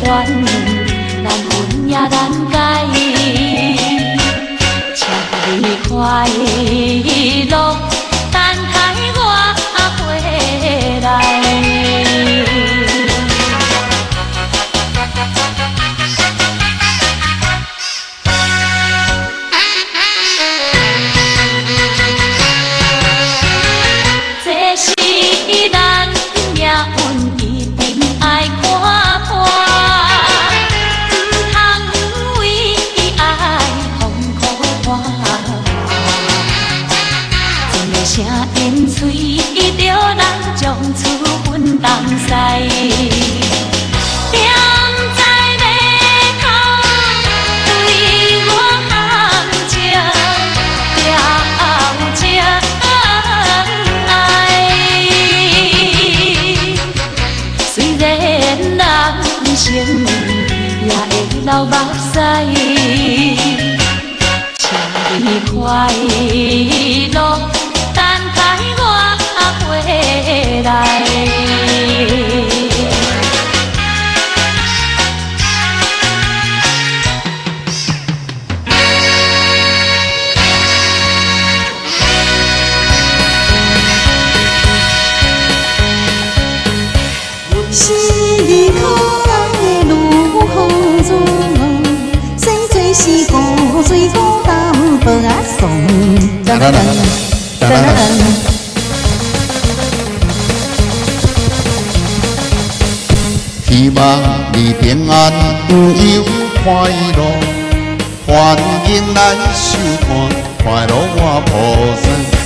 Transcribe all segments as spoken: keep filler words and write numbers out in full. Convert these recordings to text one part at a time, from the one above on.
团，咱分也难解，请你快乐，等待我回来。这是咱命运一定爱看破，唔通为爱风苦看。一个声因嘴，着咱将厝分东西。踮在马头，对我含情，了情爱。虽然人生也会流目屎，请你快乐，等待我回来。 是你可爱的如风中，生做是古水孤单无阿送。噔噔噔噔噔。 希望你平安有快乐，欢迎来收看快乐我菩萨。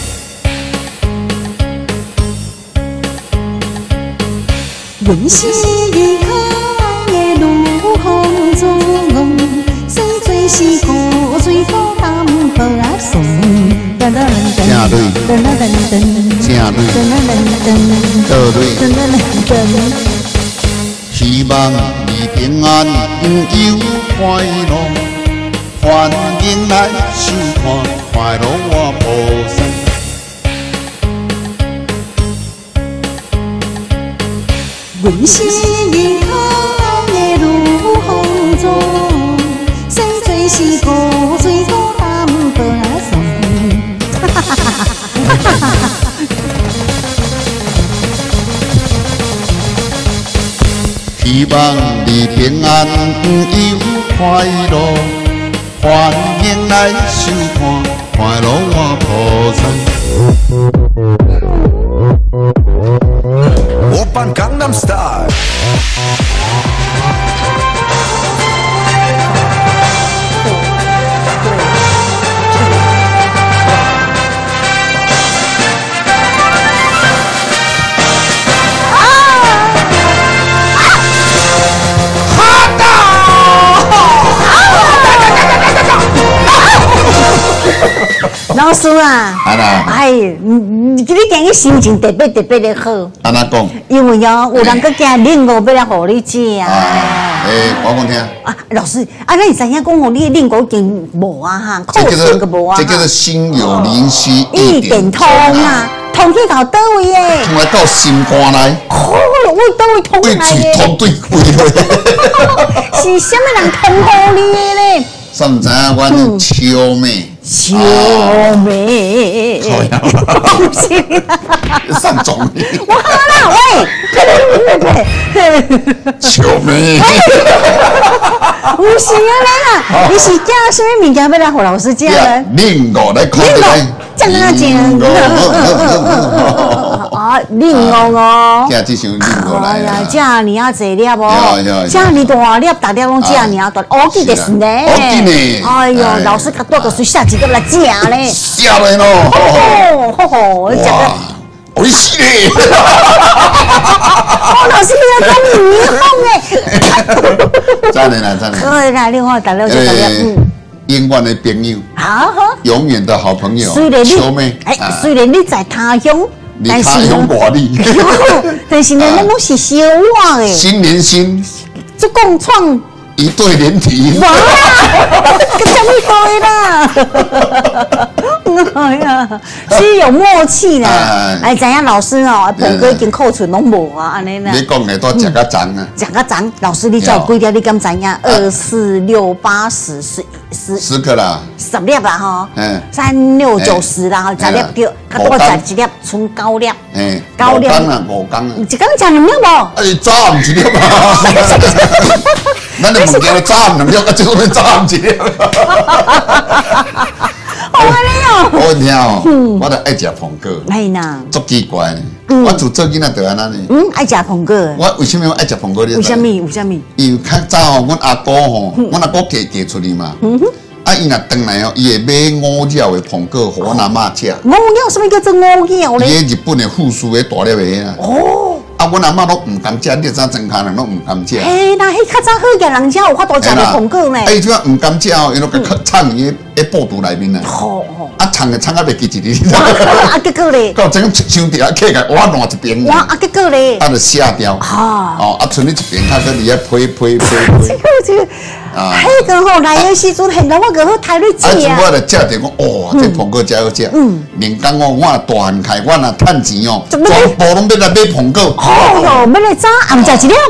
阮是你可爱的如风中，生做是古水孤单无阿送。噔噔噔噔噔噔噔噔， 正对， 噔噔噔噔， 倒对， 噔噔噔噔。 希望你平安有快乐，欢迎来收看快乐我菩萨。 阮是你可爱的如风中，生做是古水孤单无阿送。 希望你平安有快乐，欢迎来收看快乐我菩萨。 오빤 강남 스타일. 老师啊， 安啦， 哎，你你今日今日心情特别特别的好， 安那讲？ 因为哦，有人搁惊恁五要来互你食啊。 诶，我讲听。 啊，老师，啊，咱知影讲哦，你恁五已经无啊哈， 这扣数叫做个无啊这叫做心有灵犀一点通啊，通去到倒位诶？ 通来到心肝内， 哦，为倒位通对来嘴通对胃嘞。 是什么人通互你的咧？ 啥毋知影？阮秋妹。 小妹，不是， 上总理， 我好啦，喂， 秋妹， 不是啊啦，你是叫什么物件要来互老师教呢？ 另五来看一下， 这样啊讲，啊，另五哦， 这这首另五来哎呀， 啦。 这尔啊济粒哦， 有有有这尔大粒，大粒拢这尔大，好记就是呢。 好记呢哎呦， 哎老师甲多个水下几个来食咧。 食嘞咯， 哦，吼吼，食哇个。， 美味しいね。 哦，老师你要讲霓虹诶。 赞的啦，赞的。 对啦，另外大家就大家嗯。 永远的朋友， 好好。 永远的好朋友， 虽然秋妹你，哎，虽然你在他乡， 你他乡外里， 但是呢，咱拢是小我诶， 心连心， 这共创一对连体。 哇，个什么对啦？ 哎呀，是有默契啦。哎，知影老师哦，鹏哥已经扣存拢无啊，安尼啦。 你讲的都食个脏啊， 食个脏。老师，你叫几粒？你敢知影？二四六八十十十十个啦， 十粒啦吼。 嗯。 三六九十啦，吼，十粒叫，较多食一粒，剩九粒。 哎， 九粒啊，五工啊。 一工食两粒无？ 哎，早暗一粒啊。咱就问叫早暗两粒，啊，这个早暗一粒。 好安尼哦。 我听哦，我就爱食苹果。 系呐。 足奇怪，我自做囡仔就安尼。 嗯，爱食苹果。 我为什么爱食苹果呢？ 为什么？为什么？ 因为较早吼，阮阿哥吼，阮阿哥嫁嫁出去嘛。啊，伊若回来吼，伊会买五角的苹果，互阮阿嬷食。 五角什么叫做五角咧？ 伊日本的富庶的大粒的啊。哦。啊，阮阿嬷都唔敢食，你知真卡人拢唔敢食。 嘿，那迄较早好嘅人家有法度食到苹果呢。 哎，即个唔敢食哦，伊都甲藏伊个布肚内面啊。好好。啊，藏个藏啊，袂记一日。 啊，结果咧？ 到整箱底啊，客个我烂一边。 哇，啊，结果咧？ 啊，就卸掉。哦。哦，啊，剩你一边，较搁伫遐批批批批。 这个这个。啊。迄个吼来的时阵，现在我个好太你吃啊。啊，我来食着讲，哇，这苹果真好食。嗯。连讲哦，我大汉开，我若趁钱哦，全部拢要来买苹果。 哦哟，要来早暗食一粒。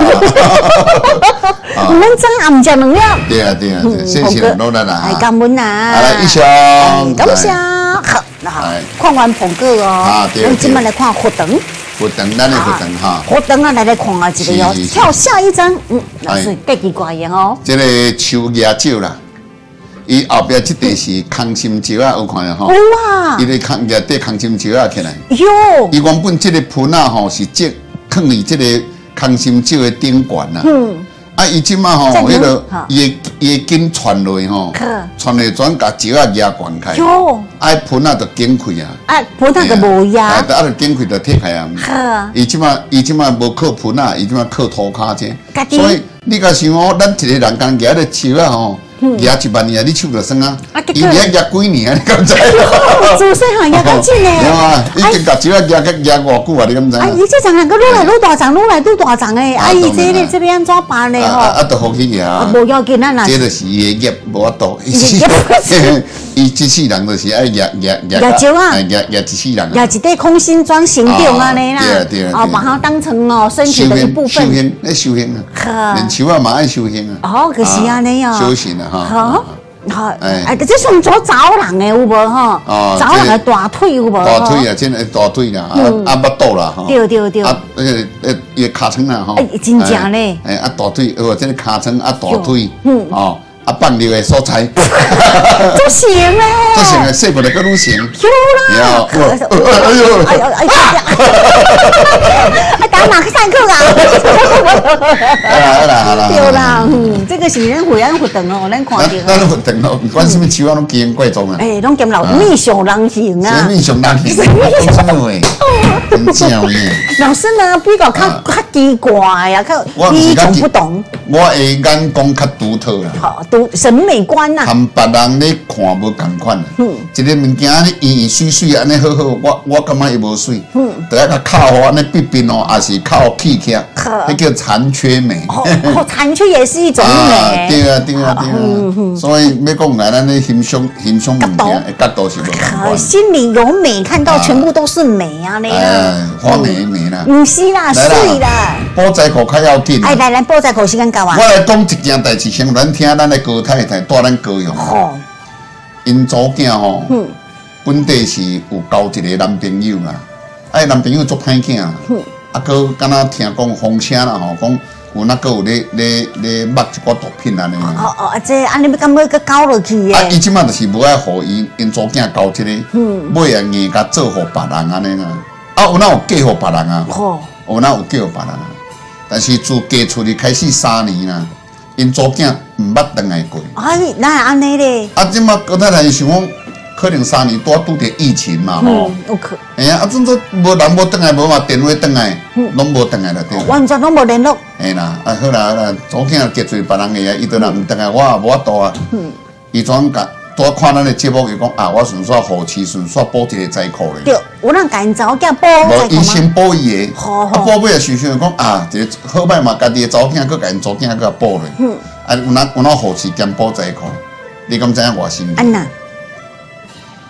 唔免早暗食两粒。 对啊对啊，谢谢老奶奶。 哎，感恩啊。 好来，一箱。 感谢。好，那好，看完苹果哦，我们今麦来看活灯。 活灯，咱的活灯哈。 活灯啊，来来看啊，这个哦，跳下一张，嗯，老师计奇怪的哦。 这个秋叶蕉啦，伊后边这地是空心蕉啊，有看有吼？ 哇！ 伊咧空叶底空心蕉啊起来。 哟！ 伊原本这个盆啊吼是接放伫这个空心蕉的顶管啦。嗯。啊，伊即马吼，迄个伊伊根传落吼，传落转甲蕉啊压悬开。哟！啊，盆啊就紧开啊。 啊，盆啊就无压。 啊，啊就紧开就拆开啊。好。伊即马伊即马无靠盆啊，伊即马靠涂骹者。所以你甲想哦，咱一个人工举咧蕉啊吼。压一万年，你手就酸啊！伊压压几年啊？你敢知？ 做细汉压较紧呢。 对啊，已经甲只啊压甲压偌久啊？你敢知？ 啊，伊这长人个愈来愈大长，愈来愈大长诶！啊，伊这咧这边安怎办呢？吼？ 啊，都好去压。 无要紧，咱若这就是伊诶业无法度。伊一世人就是爱压压压。 压蕉啊！ 压压一世人。 压一块空心砖形状安尼啦。 对啊对啊。 哦，把它当成哦身体的一部分。 修行，咧修行啊！连树啊嘛爱修行啊。 哦，可是安尼哦。 修行啊！ 好。好，哎，这算做早人的有无吼？哦，早人的大腿有无？ 大腿啊，真系大腿啦，啊啊巴肚啦，吼。 对对对。 啊，那个呃，伊尻川啦，吼。 哎，真正咧。 哎，啊大腿，哦，真系尻川啊大腿，嗯，哦，啊放尿的所在。 都行咧。 都行啊，细部就更愈行。 有啦。哎呦哎呦哎呦！啊，打马去上课啊！ 好啦好啦。 对啦，嗯，这个是咱会咱活动哦，咱看到。 咱活动哦，不管什么树啊，拢奇形怪状啊。 哎，拢兼老面上人形啊。 面上人形，讲什么话？真正呢。 老师呢，比较较较奇怪呀，较与众不同。 我的眼光较独特啦。 好，独审美观呐。 和别人咧看无共款。嗯。一个物件咧圆圆水水安尼好好，我我感觉伊无水。嗯。得要甲靠安尼闭闭哦，也是靠气气，迄叫残缺美。 哦，残缺也是一种美。 对啊，对啊，对啊。所以要讲来，咱咧欣赏欣赏物件的角度是无同款。 心里有美，看到全部都是美啊！你哎，花美美啦。 唔是啦，水啦。 煲仔裤较要紧。 哎，来来，煲仔裤时间到啊。 我来讲一件代志，先咱听咱的高太太带咱高雄。哦。因祖囝吼，本地是有交一个男朋友啦，哎，男朋友做歹囝啦，啊，佮敢若听讲风声啦吼，讲有那个有咧咧咧抹一寡毒品安尼。 哦哦，这安尼要敢要佮交落去诶？啊，伊即马就是无爱互因因祖囝交即个，尾啊硬甲做互别人安尼啦。啊，有哪有嫁互别人啊？哦，有哪有嫁互别人啊？但是自嫁出去开始三年啦，因祖囝毋捌倒来过。 哎，哪会安尼咧？ 啊，即马高太太想讲。可能三年多拄着疫情嘛吼， 有可。 哎呀，啊，总之无人无转来，无嘛电话转来，拢无转来了对。 完全拢无联络。 哎啦，啊好啦好啦，祖囝结做别人个啊，伊都若毋转来，我也无法度啊。伊怎甲拄看咱的节目，伊讲啊，我顺续后期顺续补一个财库咧。 对，有人甲因查某囝补财库吗？ 无，伊先补伊个，啊补尾啊想想讲啊，一个好歹嘛，家己的查某囝佮甲因查某囝佮补咧。嗯。啊，有哪有哪后期兼补财库？你敢知影偌神奇？安那？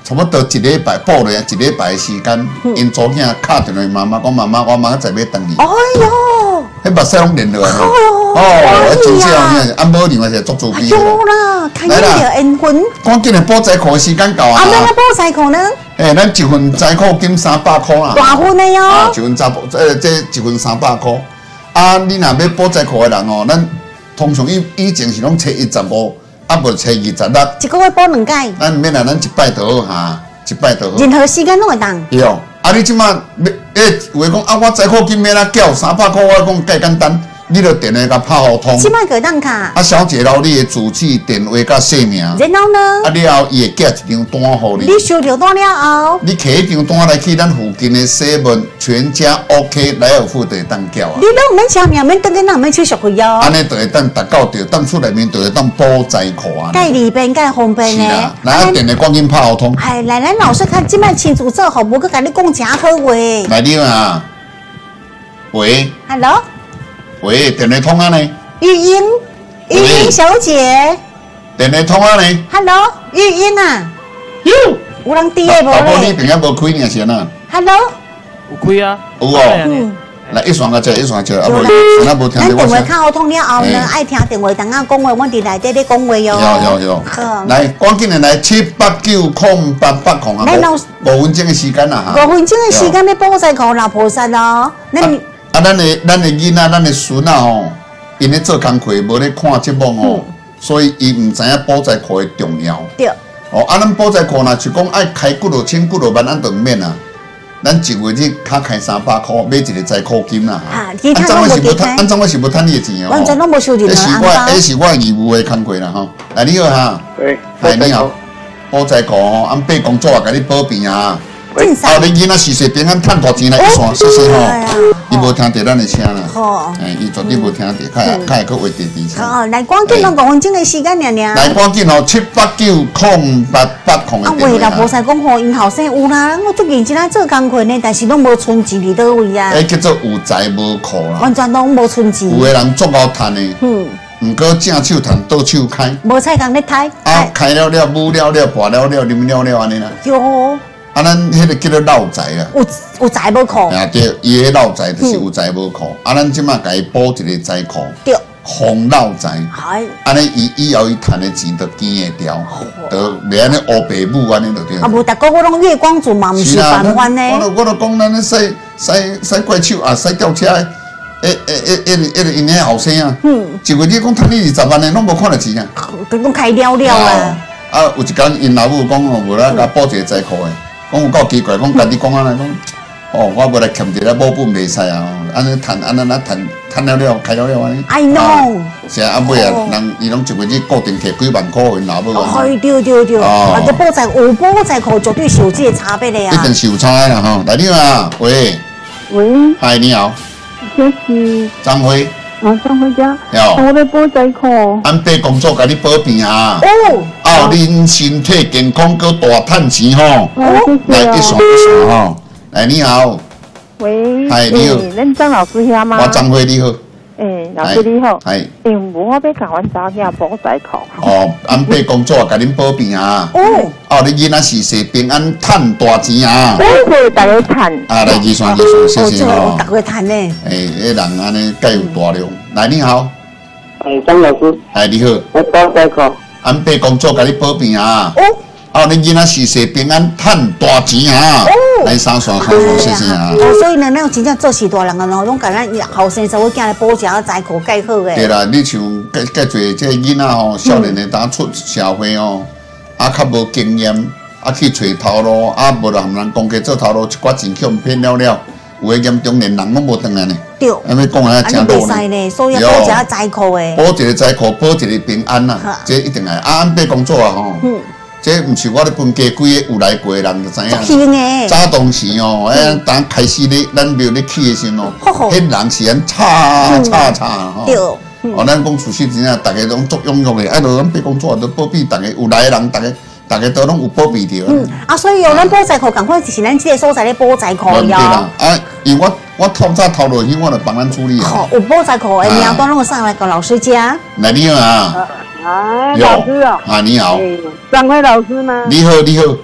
差不多一礼拜补了一礼拜的时间，因祖囝敲电话妈妈讲妈妈，我明仔载要回去。 哎呦， 迄目屎拢连落来。 哎呦， 哦，真正有影，啊无另外是足作弊。 有啦，看见了缘分。 赶紧的补灾裤的时间到啊！ 啊，那个补财裤呢？ 诶，咱一份灾裤金三百块啦。 大份的哟。 啊，一份查补，这这一份三百块。啊，你若要补灾裤的人哦，咱通常以以前是拢初一十五。啊，无初二十六， 一个月补两届， 咱免啦，咱一摆就好哈，一摆就好。 任何时间拢会当。 对哦，啊，你即马要诶，有诶讲啊，我财库金要哪缴三百块，我讲介简单，你著电话甲拍互通。 即摆个当卡。 啊，小姐留你诶住址、电话甲姓名。 然后呢？ 啊，了后伊会寄一张单互你。 你收到单了后， 你摕迄张单来去咱附近诶西门全家 OK 莱尔富就会当缴啊。 你拢毋免签名，免等于咱免手续费哦。 安尼就会当达到着，当出内面就会当补财库啊。 介利便介方便是呢。 啊，来电话赶紧拍互通。 哎，来咱老师看即摆亲自做好，无佮甲你讲真好话。 来你啊，喂 Hello， 喂，电话通啊呢？ 玉英，玉英小姐电话通啊呢？ ，Hello， 玉英啊， 有， 有人伫诶无老婆你咧电话无开呢是安 ？Hello， 有开啊， 有哦。 嗯， 来一双个接一双接，啊有无， 啦咱无听咱电话到我声。 较好通了后呢， 哎爱听电话，等下讲话，阮伫内底咧讲话哟。 有有有好， 来赶紧的来七八九空八八空啊， 咱老五分钟的时间啦哈。 五分钟的时间要补财库老菩萨咯。那你啊，咱的咱的囡仔，咱的孙仔吼，因咧做工课，无咧看节目吼，所以伊毋知影补财库的重要。 对， 哦，啊，咱补财库若是讲爱开几落千、几落万，咱就毋免啊。咱一月日卡开三百箍，买一个财库金啦。 啊其他安怎我是无趁， 拢无伫开安怎我是无趁你的钱哦。 完全拢无收任这是我， 何红包。 这是我义务的工课啦吼。来，你好哈。 喂， 哎，你好。补财库吼，安八工作也甲你保庇啊。 正常后日囡仔是说平安趁大钱来一算，谢谢吼哎呀。 伊无听到咱的声啦。 好哎，伊绝对无听到，较会较会搁话第二声。 好，来赶紧拢五分钟的时间尔尔。 来，赶紧吼，七八九空八八空的啊， 电话为啦，无啊。 使讲吼，因后生有啦，我最近真爱做工课呢，但是拢无存钱伫倒位啊， 迄叫做有财无库啦。 完全拢无存钱。 有的人足够趁的， 嗯， 毋过正手趁，倒手开。 无菜工咧刣， 啊，开了了，舞了了，拔了了，啉了了，安尼啦。 哟， 啊，咱迄个叫做漏财啊。 有有财无库， 啊，对，伊迄漏财就是有财无库。啊，咱即马甲伊补一个财库， 对， 防漏财。 嗨， 安尼伊以后伊趁的钱就见会掉，就袂安尼乌白母安尼就对。 啊无，逐个月拢月光族嘛，毋是啊， 办法呢。 我就我就讲咱咧驶驶驶怪手啊，驶轿车的，诶诶诶，迄个迄个因迄后生啊， 嗯， 一个月讲趁你二十万的，拢无看到钱啊。 都拢开了了啊。 啊，有一工因老母讲哦，无来甲补一个财库的，讲有够奇怪，讲家己讲安尼讲，哦，我无来欠一个母本袂使啊，安尼趁安尼那趁趁了了，开了了安尼。 I know。 是啊，啊尾啊，人伊拢一个月固定摕几万块因老母啊， 哎，对对对， 哦啊，这补财有补财库绝对是有这个差别的啊。 一定是有差的啦吼。来你好，喂， 喂， 嗨，你好， 这是张辉， 啊，张回家， 哟我要补财库。 安爸工作甲你保庇啊， 哦， 哦，恁身体健康，搁大趁钱吼。 哦，谢谢来一算哦。 一算吼，来你好， 喂， 嗨你好欸恁张老师遐吗？ 我张辉你好， 诶，老师你好。 系诶，我要甲阮查囝补财库。 哦，安爸工作甲恁保庇啊， 哦， 哦，恁囡仔是说平安趁大钱啊， 我是大家趁。 啊，来计算计算，谢谢哦， 吼这，逐个谈呢。 诶，迄人安尼介有大量，来你好， 诶，张老师， 哎你好， 我补财库。 安爸工作甲你保庇啊。 哦， 哦，恁囡仔是说平安趁大钱啊！ 哦来三双三双，谢谢啊！ 哦，所以呢，咱真正做是大人个咯，拢甲咱后生仔某囝来补一下财库介好诶。 对啦，你像介介侪这囡仔吼，少年的当出社会哦，啊较无经验，啊去找头路，啊无就含人讲起做头路，一寡钱去互骗了了，有诶严重连人拢无转来呢。 对， 安尼讲啊， 安尼真好袂使呢，所以要补一下财库诶。 保一个财库，保一个平安呐好， 这一定系。啊，安爸工作啊吼， 嗯， 这毋是我咧分家几个有来过的人就知影。 轻诶。 早当时哦，哎，当开始咧，咱庙咧起的时候好好哦，迄人是安吵吵吵吼。 对， 哦，咱讲事实真正，逐个拢足踊跃的，啊，就咱别工作都保庇逐个有来的人，逐个逐个都拢有保庇着。 嗯，啊，所以哦，咱补财库，赶快就是咱这个所在咧补财库对啦哟。， 啊，因为我我透早透落去，我就帮咱处理好啊。， 有补财库的名单拢会上来给老师家。 来你好啊， 哎， 有老师哦。 啊，你好， 诶，张辉老师吗？ 你好，你好，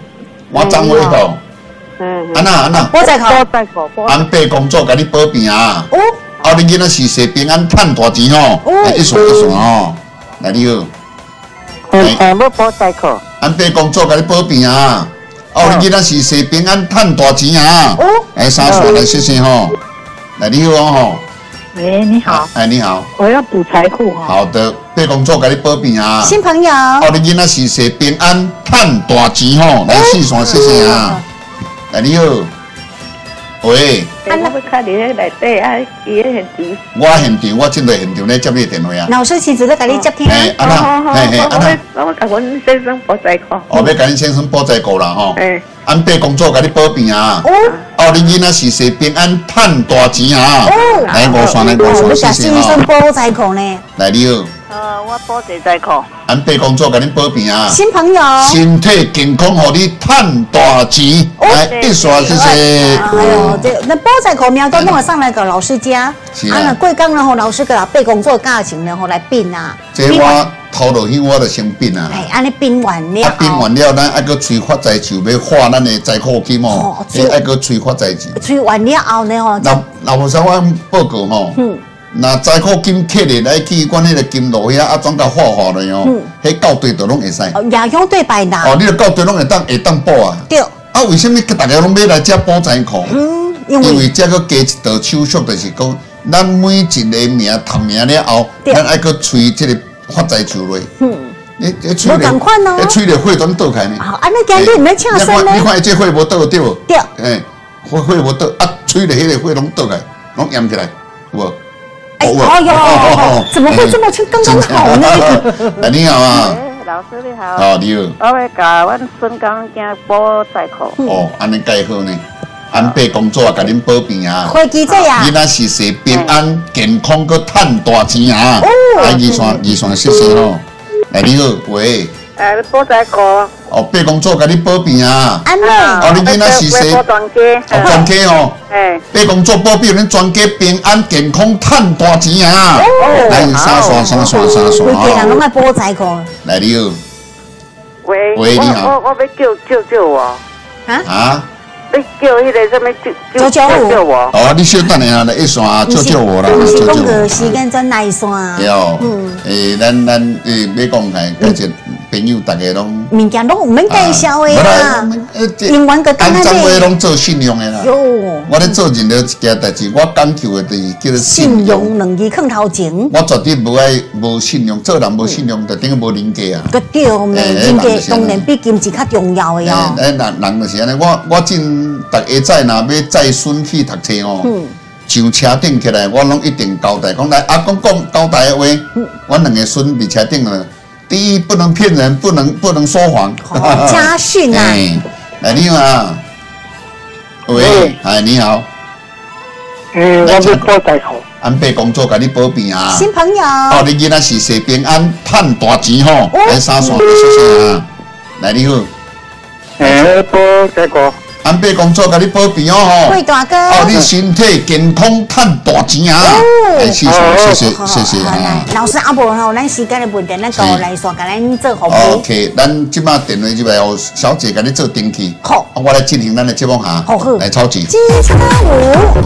我张伟口， 嗯， 安那安那， 菠菜口， 菠菜口，菠安爸工作甲你保平啊。 哦， 后日囡仔是世平安赚大钱吼，来一算一算吼，来你好。 嗯嗯，要菠菜口。 安爸工作甲你保平啊。后日囡仔是世平安赚大钱啊。 哦， 来三线来谢谢吼，来你好吼。 喂，你好， 哎你好。 我要补财库哈。 好的，爸工作甲你保平啊。 新朋友， 后日囡仔是世平安赚大钱吼，来四线谢谢啊。来你好。喂。 我要看你迄内底啊，伊迄现场。 我现场，我进到现场咧接你的电话啊。 老师其实在给你接听。 哎，安那，嘿嘿，安那。 我我甲阮先生保财库。 哦，要甲恁先生保财库啦吼。 哎。 安爸工作甲你保平啊。 哦。 后日囡仔是世平安赚大钱啊。 哦。 来五线来五我线， 甲先生谢谢吼。 菠菜口呢。 来你好。 呃，我保一财库。 安爸工作甲恁保平啊。 新朋友， 身体健康，互你赚大钱。来一刷，谢谢。 哎呦，这那菠菜口苗都弄了上来给老师家，啊，那贵刚然后老师给他备工作价钱然后来并啊。 这我头落去我就先并啊。 哎，安尼并完了。 啊，并完了，咱还搁催发财树，要化咱的财库金哦。哎，还搁催发财树。 催完了后呢吼， 老老婆说我报告吼。 嗯。 那财库金摕咧来去管迄个金路遐，啊，转甲化化咧哦。嗯。迄到队都拢会使。 哦，也用对白啦。 哦，你著到队拢会当会当报啊。 对。 啊，为什么大家拢要来遮补财库？ 嗯， 因为遮个加一道手续，就是讲，咱每一个名读名了后，咱爱搁催即个发财树落。嗯。你你催咧，你催咧血怎倒开呢？ 好，安尼今日你们请生呢？ 你看这血无倒对无？ 对。 哎，血血无倒，啊，催咧迄个血拢倒开，拢淹起来，有无？ 哎呦，怎么会这么去刚刚好呢？ 哎，你好啊。 老师你好。 哦，你好。 我要甲阮孙刚囝保财库。 哦，安尼介好呢。安爸工作甲恁保平啊。 会记者啊。 囡仔是世平安、健康，佮赚大钱啊。哦。来二线二线，谢谢吼。来你好，喂。 哎，保财库。 哦，爸工作甲你保平啊。 安尼。 哦，你囡仔是世。 保全家。 哦，全家哦。 哎。 爸工作保庇恁全家平安健康，赚大钱啊。哦。来三线三线三线哦。规家人拢爱保财库。 来你好。 喂。 喂，你好。 我我要救救救我。 啊？ 啊？ 要救迄个什么救救救救我？ 哦，你稍等下来一线救救我啦， 救救救我。 个时间转来线。 对哦。嗯。诶，咱咱诶，要讲开，感谢朋友，大家拢。 物件拢唔免介绍的啦。永远个干那咱话拢做信用的啦。 哟。 我咧做任何一件代志，我讲求的就是叫做信用两字放头前。 我绝对无爱无信用，做人无信用，就等于无人格啊。 个对，人格当然比金钱较重要的哦。 诶，人人就是安尼，我我进。逐下载若要载孙去读册哦，上车顶起来，我拢一定交代，讲来阿公讲交代的话，我两个孙伫车顶了。第一，不能骗人，不能不能说谎。 家训啊！ 来你好啊，喂，哎你好。 嗯，我要保财库。 安爸工作甲你保平啊。 新朋友。 哦，你囡仔是世平安，赚大钱吼。来三线，谢谢啊。来你好。 哎，保财库。 安爸工作甲你保平哦吼， 贵大哥， 哦，你身体健康，赚大钱啊！哎，谢谢谢谢谢谢啊！ 老师阿伯吼，咱时间的问题，咱go来说，甲咱做服务。 OK，咱即马电话即摆有小姐甲你做登记， 好， 我来进行咱的节目哈， 好， 来操作。 金叉舞。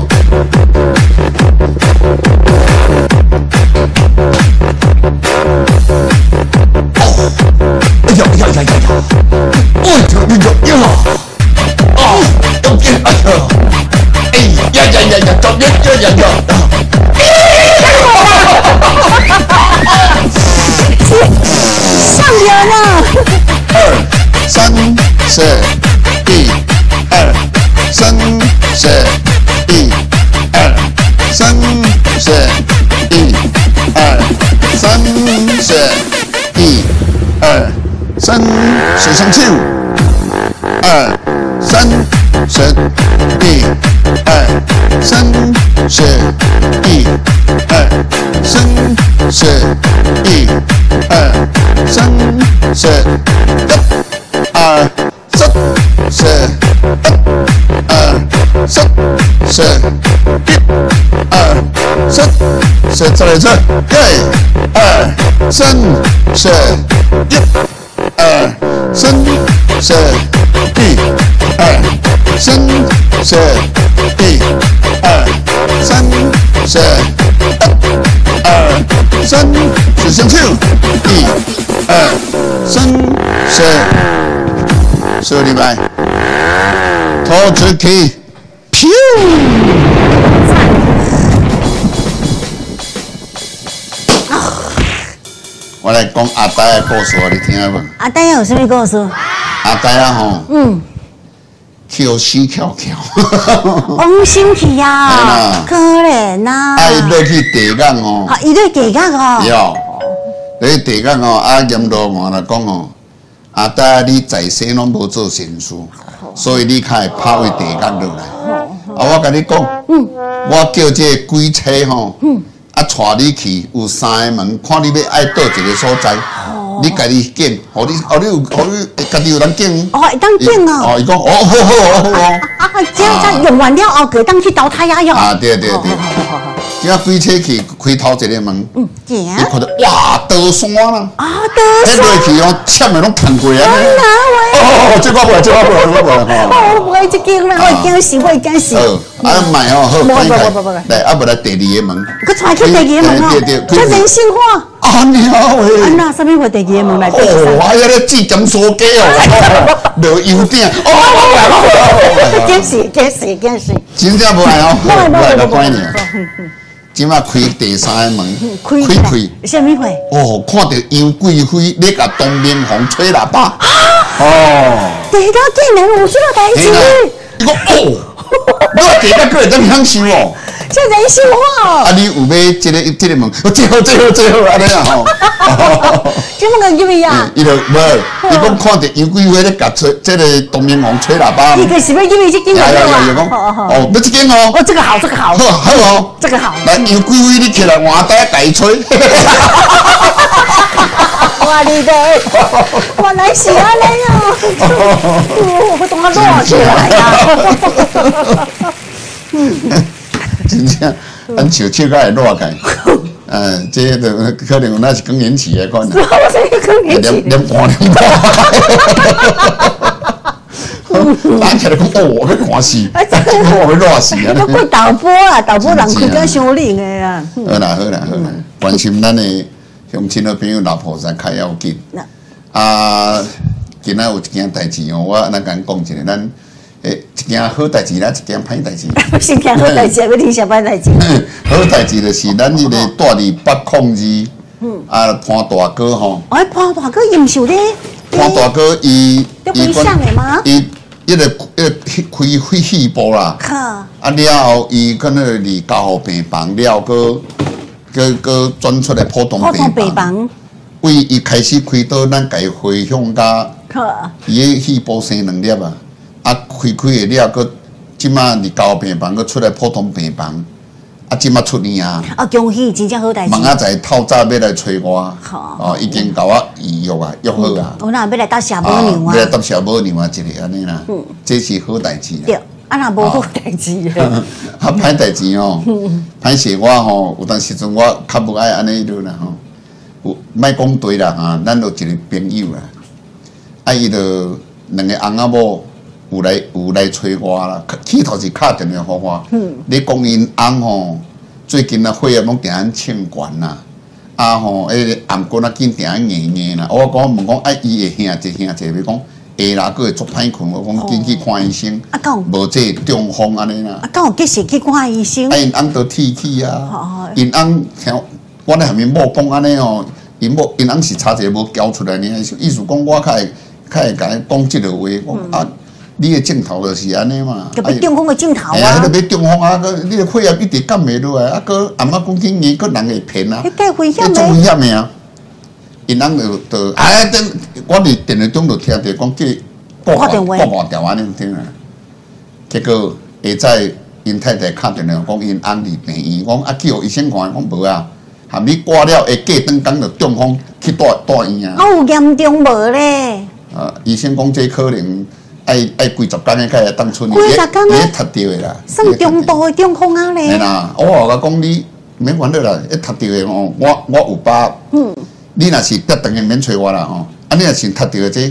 哎呀呀呀呀呀！哎呀呀呀！哦，有点哎呀！哎呀呀呀呀！怎么这样呀？ 上人了！ 二三四一二三四一二三四一二三四一二三，水上去。二三四一二三四一二三四一二三四一二三四一二三四一二三四，再来一次，一二三四一二三四。 一二三四，一二三四，二三四双手，一二三四，手礼拜，投掷起，飘。我来讲阿呆的故事，你听无？ 阿呆有什么故事？ 阿呆啊吼， 嗯， 跳死翘翘， 往生去呀嘿啦， 可怜呐。 啊，伊落去地港哦， 啊，伊咧地角哦。 哟，落去地港哦，啊，阎罗王来讲哦，阿呆你在世拢无做善事，所以你才会拍位地港落来。啊，我甲你讲， 嗯， 我叫这个鬼车吼，嗯。啊，带你去有三个门，看你要爱倒一个所在，你家己拣，互你，互你有，互你家己有人拣。 哦，会当拣哦。 哦，伊讲，哦，好好好好。 啊，这样才用完了后，可以当去投胎呀哟。 啊，对对对。今仔开车去开头一个门， 嗯，行。 你看到哇，刀山啦。 啊，刀山。 迄落去哦，签的拢碰过啊。 哦， 这个不，这个不，这个不。 哦，不会这个啦，我惊死，我惊死。 哦，啊，买哦，好， 不不不不不。 来，啊，无来第二个门。 佮带去第二个门哦。 对对对。 这人性化。 啊，鸟喂！ 啊，那什么会第二个门来？ 哦，还有咧指尖梳鸡哦，落油鼎。哦， 惊死，惊死，惊死！ 真正无爱哦， 不来不不不个呢。今仔开第三个门， 开开。什么会？ 哦，看到杨贵妃咧甲东明红吹喇叭。哦。 第一个竟然有这个代志。 伊讲哦，我第一个个会当享受哦。 这人性化哦！ 啊，你有买这个这个门？最好最好最好安尼啊吼！ 这么个入去啊？ 伊就无，伊讲看到杨贵妃咧甲吹这个东明王吹喇叭。 伊个是要入去这间门啊？ 哦，要这间哦。 哦，这个好，这个好。 好，好哦。 这个好。 来，杨贵妃你起来换带甲伊吹。 哇，你的，原来是安尼哦！我等我落起来呀！ 嗯。真正，咱手手甲会落开，呃，这个可能那是更年期的可能。 我是更年期。 连连看连看，打起来讲哦，我要看死，我会热死啊！ 不过导播啊，导播人更加伤灵的啊。 好啦好啦好啦，关心咱的乡亲的朋友、老婆才较要紧。啊，今仔有一件代志哦，我咱甲讲一下，咱。诶，一件好代志啦，一件歹代志。 不是件好代志，要听啥歹代志？ 好代志就是咱迄个住伫北控二，嗯，啊潘大哥吼。 哎，潘大哥임秀咧。 潘大哥伊伊讲， 伊一个一个开开戏部啦。 好。 啊了后，伊跟那离家护病房了，个个个转出来普通病房。普通病房。为伊开始开到咱家回乡家，好。伊个戏部生两粒啊。啊，开开会了，佮即马伫交病房，佮出来普通病房，啊，即马出院啊！ 啊，恭喜，真正好代志。 明仔载透早要来找我，哦，已经甲我预约啊，约好啊。 我那要来搭小母娘啊！ 要来搭小母娘啊，一个安尼啦。嗯，这是好代志。 对，啊，若无好代志。 啊，歹代志哦，歹势我吼，有当时阵我较无爱安尼落啦吼。有，莫讲对啦哈，咱有一个朋友啦，啊，伊就两个翁仔某。有来有来找我啦，起头是敲电话给我。嗯。你讲因翁吼，最近啊血压拢定安称悬啦，啊吼，迄个颔骨啊紧定安硬硬啦。我讲问讲，啊伊会兄一兄一，要讲下啦，佫会足歹困。我讲紧去看医生。啊，讲无这中风安尼啦。 啊，讲有及时去看医生。 啊，因翁都铁去啊。因翁像我咧下面某讲安尼哦，因某因翁是差一个无交出来呢，意思讲我较会较会甲伊讲即个话，讲啊。你的镜头就是安尼嘛， 就要中风的镜头啊！ 哎呀，迄个要中风啊，个你的血压一直降袂落来，啊，个阿妈讲紧年，个人会骗啊， 迄介危险的，危险的啊！因翁就就哎，等我伫电话中就听着讲叫挂挂挂掉安尼听啊。结果下载因太太敲电话讲因翁伫病院，讲啊叫医生看，讲无啊，含你挂了，下过顿工就中风去住住院啊。 啊，有严重无咧？ 啊，医生讲这可能。爱爱几十天的，才会当出院， 几十天咧读着的啦。 算中度的中风啊咧。 嘿啦，我话甲讲你免烦恼啦，一读着的哦，我我有把。嗯。你若是得等下免找我啦吼，啊你若是读着的这，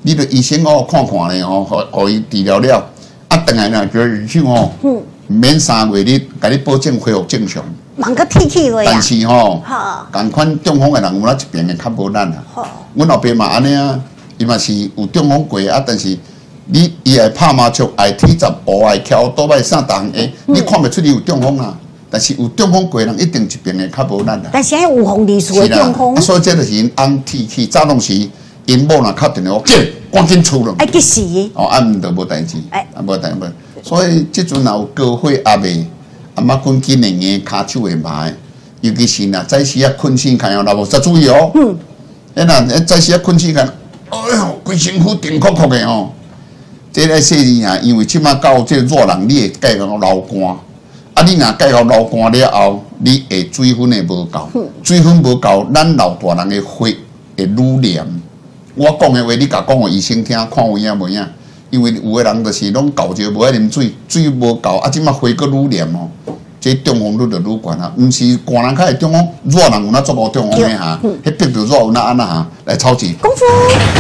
你的医生哦看看咧哦，互互伊治疗了，啊，等来呢，就是去哦，嗯，免三月你甲你保证恢复正常。 忙个天气话呀。 但是吼， 好， 共款中风的人有哪一边会较无咱啊？ 好， 阮后爸嘛安尼啊，伊嘛是有中风过啊，但是你伊爱拍麻将，爱踢十步，爱翘倒摆啥逐项诶，你看袂出你有中风啊。但是有中风过的人一定一边会较无咱啊。 但是有风利数的中风， 所以这就是因翁提起，早拢是因某若敲电话，紧赶紧出咯。 爱急死。 哦，啊毋就无代志，啊无代志。所以即阵若有高血压的，啊莫困紧的硬骹手会麻的，尤其是若早时啊困醒开哦，若无再注意哦。嗯。哎若早时啊困醒开，哎哟，规身躯顶哭哭的哦。这个说你啊，因为即马到这热人，你会介到流汗。啊！你若介到流汗了后，你会水分会无够，水分无够，咱老大人的血会愈黏。我讲的话，你甲讲互医生听，看有影无影？因为有的人就是拢够少，无爱啉水，水无够，啊，即马血佫愈黏哦，这中风率就愈悬啊。毋是寒人较会中风，热人有哪做无中风的哈？迄逼着热有哪安那哈？来操钱。 功夫。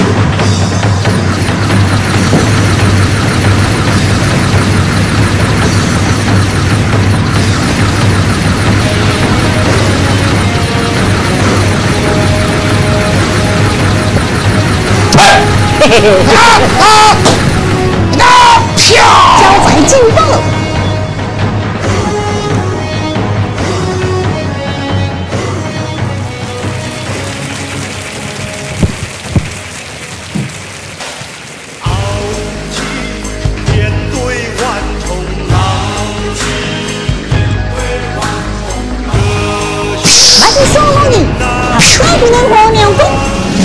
啊啊啊！飘！交仔进步。来去说我你，啊，帅不能过两步。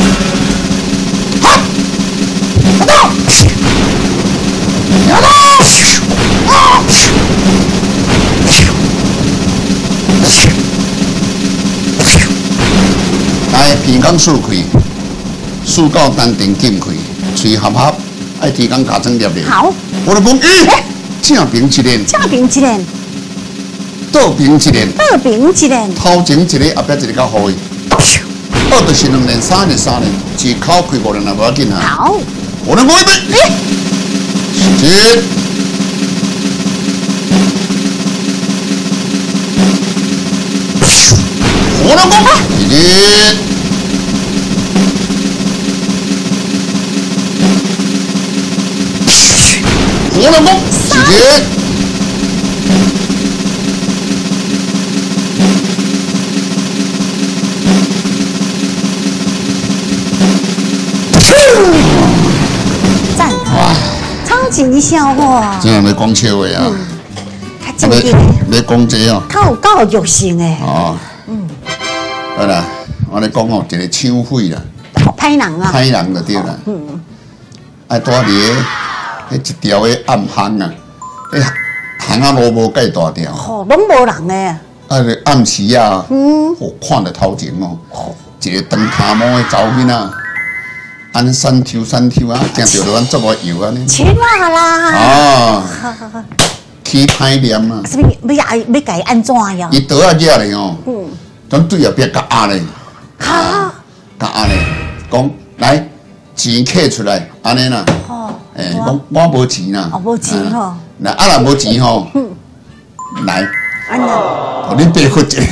来，鼻孔竖开，竖到丹田紧开，嘴合合，爱提肛加增热的。 好， 我来讲，咦，正平一连， 正平一连， 倒平一连， 倒平一连， 头前一个，后壁一个较好的。二就是两连，三连三连，一口开五连也无要紧啊。 好， 我来讲一遍，一。我来讲，一。我来讲，一。 赞！哇，超级笑话！ 真系要讲笑话啊！ 较正经的， 要讲这哦， 较有教育性的。 哦，嗯，好啦，我来讲哦，一个抢匪啦， 歹人啊， 歹人就对啦。嗯，爱住伫个迄一条个暗巷啊，迄巷啊路无介大条， 吼，拢无人诶。 啊，暗时啊，嗯，哦，看着头前哦，一个长头毛的查某囡仔。安三抽三抽啊，惊着咱做个油啊呢？ 切啦啦！ 哦，起歹念啊！ 什么要要要改安怎呀？ 伊倒啊惹咧哦，咱对后壁甲压咧， 哈， 甲压咧，讲来钱摕出来，安尼啦。哦，诶，讲我无钱啦。 哦，无钱吼。 那啊若无钱吼，来， 安尼， 互你白付一个。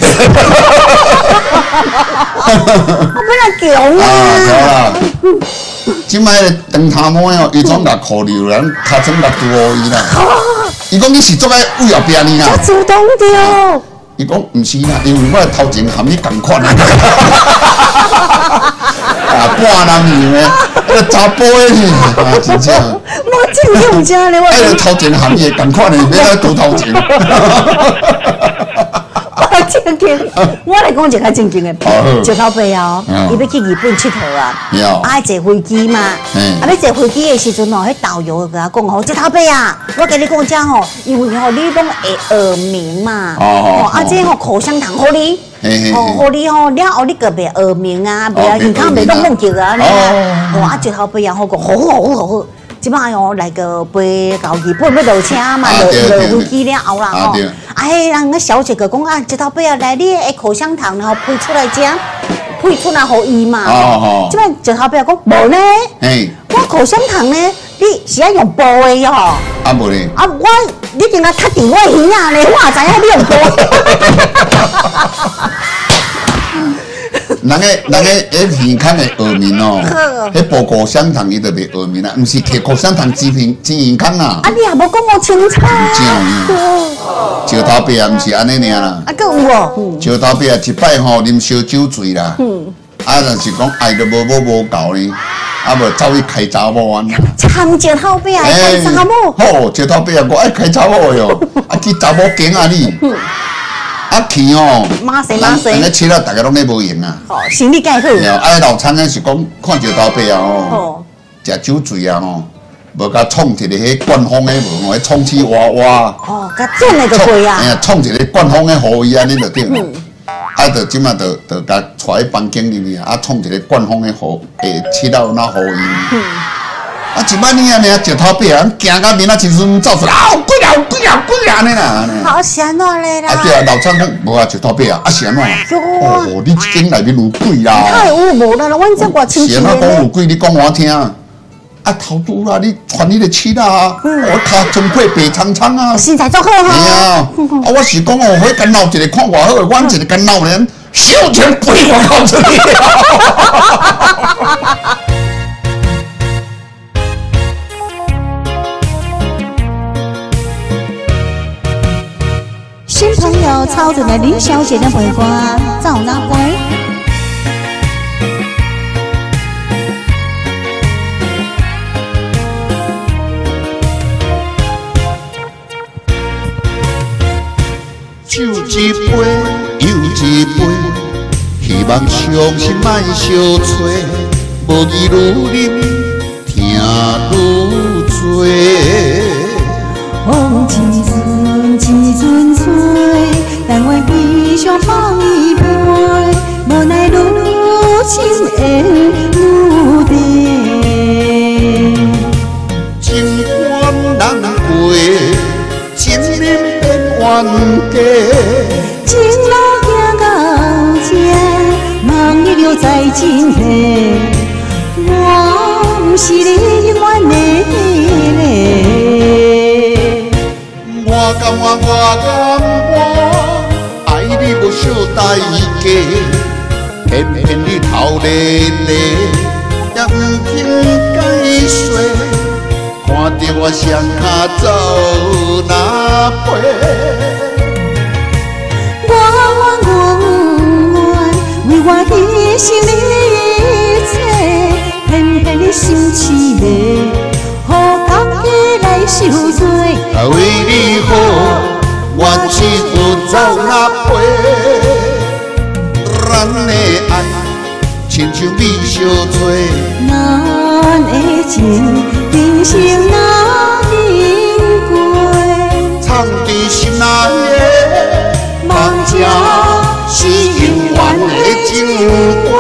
我本来穷啊。 啊，对啦。即摆个长头毛哦，伊总甲扣留人，尻川甲拄好伊啦。伊讲你是做爱为后壁呢啦。 我主动着。 伊讲毋是啦，因为我头前含你同款啊。啊，半男样诶，个查甫诶呢，啊，真正。 我真用家咧，我。 哎，头前含伊同款诶，免来拄头前。 正经，我来讲一个正经的。石头伯哦，伊要去日本佚佗啊，啊，坐飞机嘛。啊，要坐飞机的时阵哦，迄导游甲我讲吼，石头伯啊，我跟你讲讲吼，因为吼你拢会耳鸣嘛，哦，啊，这吼口香糖好你，哦，好你吼，了后你个袂耳鸣啊，袂啊，耳孔袂拢弄叫啊，哦，啊，石头伯啊，好讲好好好好。即摆哦，来个飞到日本要落车嘛，落落飞机了后啦吼，啊，迄人个小姐个讲啊，石头伯啊，来你个口香糖然后配出来食，配出来互伊嘛。哦哦。即摆石头伯讲无呢，我口香糖呢，你是要用煲的哟。 啊无咧。 啊，我你竟然踢伫我耳仔咧，我知影你用煲。 人个人个迄耳孔的下面哦，迄包口香糖伊就袂下面啦，毋是摕口香糖挤鼻挤耳孔啊。 啊，你也无讲我清楚。 正石头伯啊，毋是安尼尔啦。 啊，佫有哦。 石头伯啊，一摆吼啉烧酒醉啦。嗯。啊，若是讲爱都无无无够呢，啊无走去开查某啊。 参石头伯啊，开查某。 好，石头伯啊，我爱开查某哟，啊去查某间啊你。啊去哦， 马西马西， 人个吃了，大家拢咧无闲啊。 哦，心理介好。 啊，老餐个是讲看石头伯啊哦，食酒醉啊哦，无甲创一个迄灌风的无，迄充气娃娃。 哦，甲整个就对啊。 哎呀，创一个灌风的予伊安尼就对啦。啊，就即马就就甲带去房间里面啊，创一个灌风的予，诶，七到那予伊。啊，一摆你安尼啊，石头伯啊，行到面啊，一阵走出来，啊，鬼啊，鬼啊，鬼啊，安尼啦。 好是安怎咧啦？ 啊对啊，老张讲无啊，石头伯啊，啊是安怎啊？哦，你一间内面有鬼啦！ 太有无啦，阮这我亲戚咧。是安怎讲有鬼？你讲我听。啊，头拄啦，你穿你个七啦，我脚真配白苍苍啊。 身材足好哈。 是啊，啊我是讲哦，迄干闹一个看偌好，阮一个干闹人，小钱飞我靠出去。 新朋友操着了林小姐的尾巴，走哪杯？ 酒一杯又一杯，希望伤心莫相催，无义愈啉听愈多。 风一阵一阵吹，但愿悲伤放一杯，无奈愈深会愈低。 情关难过，情人变冤家。 情路行到这，梦里留在真地。我不是你永远的那个。 我甘我我甘我，爱你无小代价，偏偏你头咧咧，也唔肯解说，看着我双脚走哪飞。 我我我为我牺牲一切，偏偏你心痴迷，予家己来受罪。 啊，为你好，我只有走哪飞。咱的爱，亲像米烧做， 咱的情，人生哪能过？ 藏在心内的梦境，是永远的情话。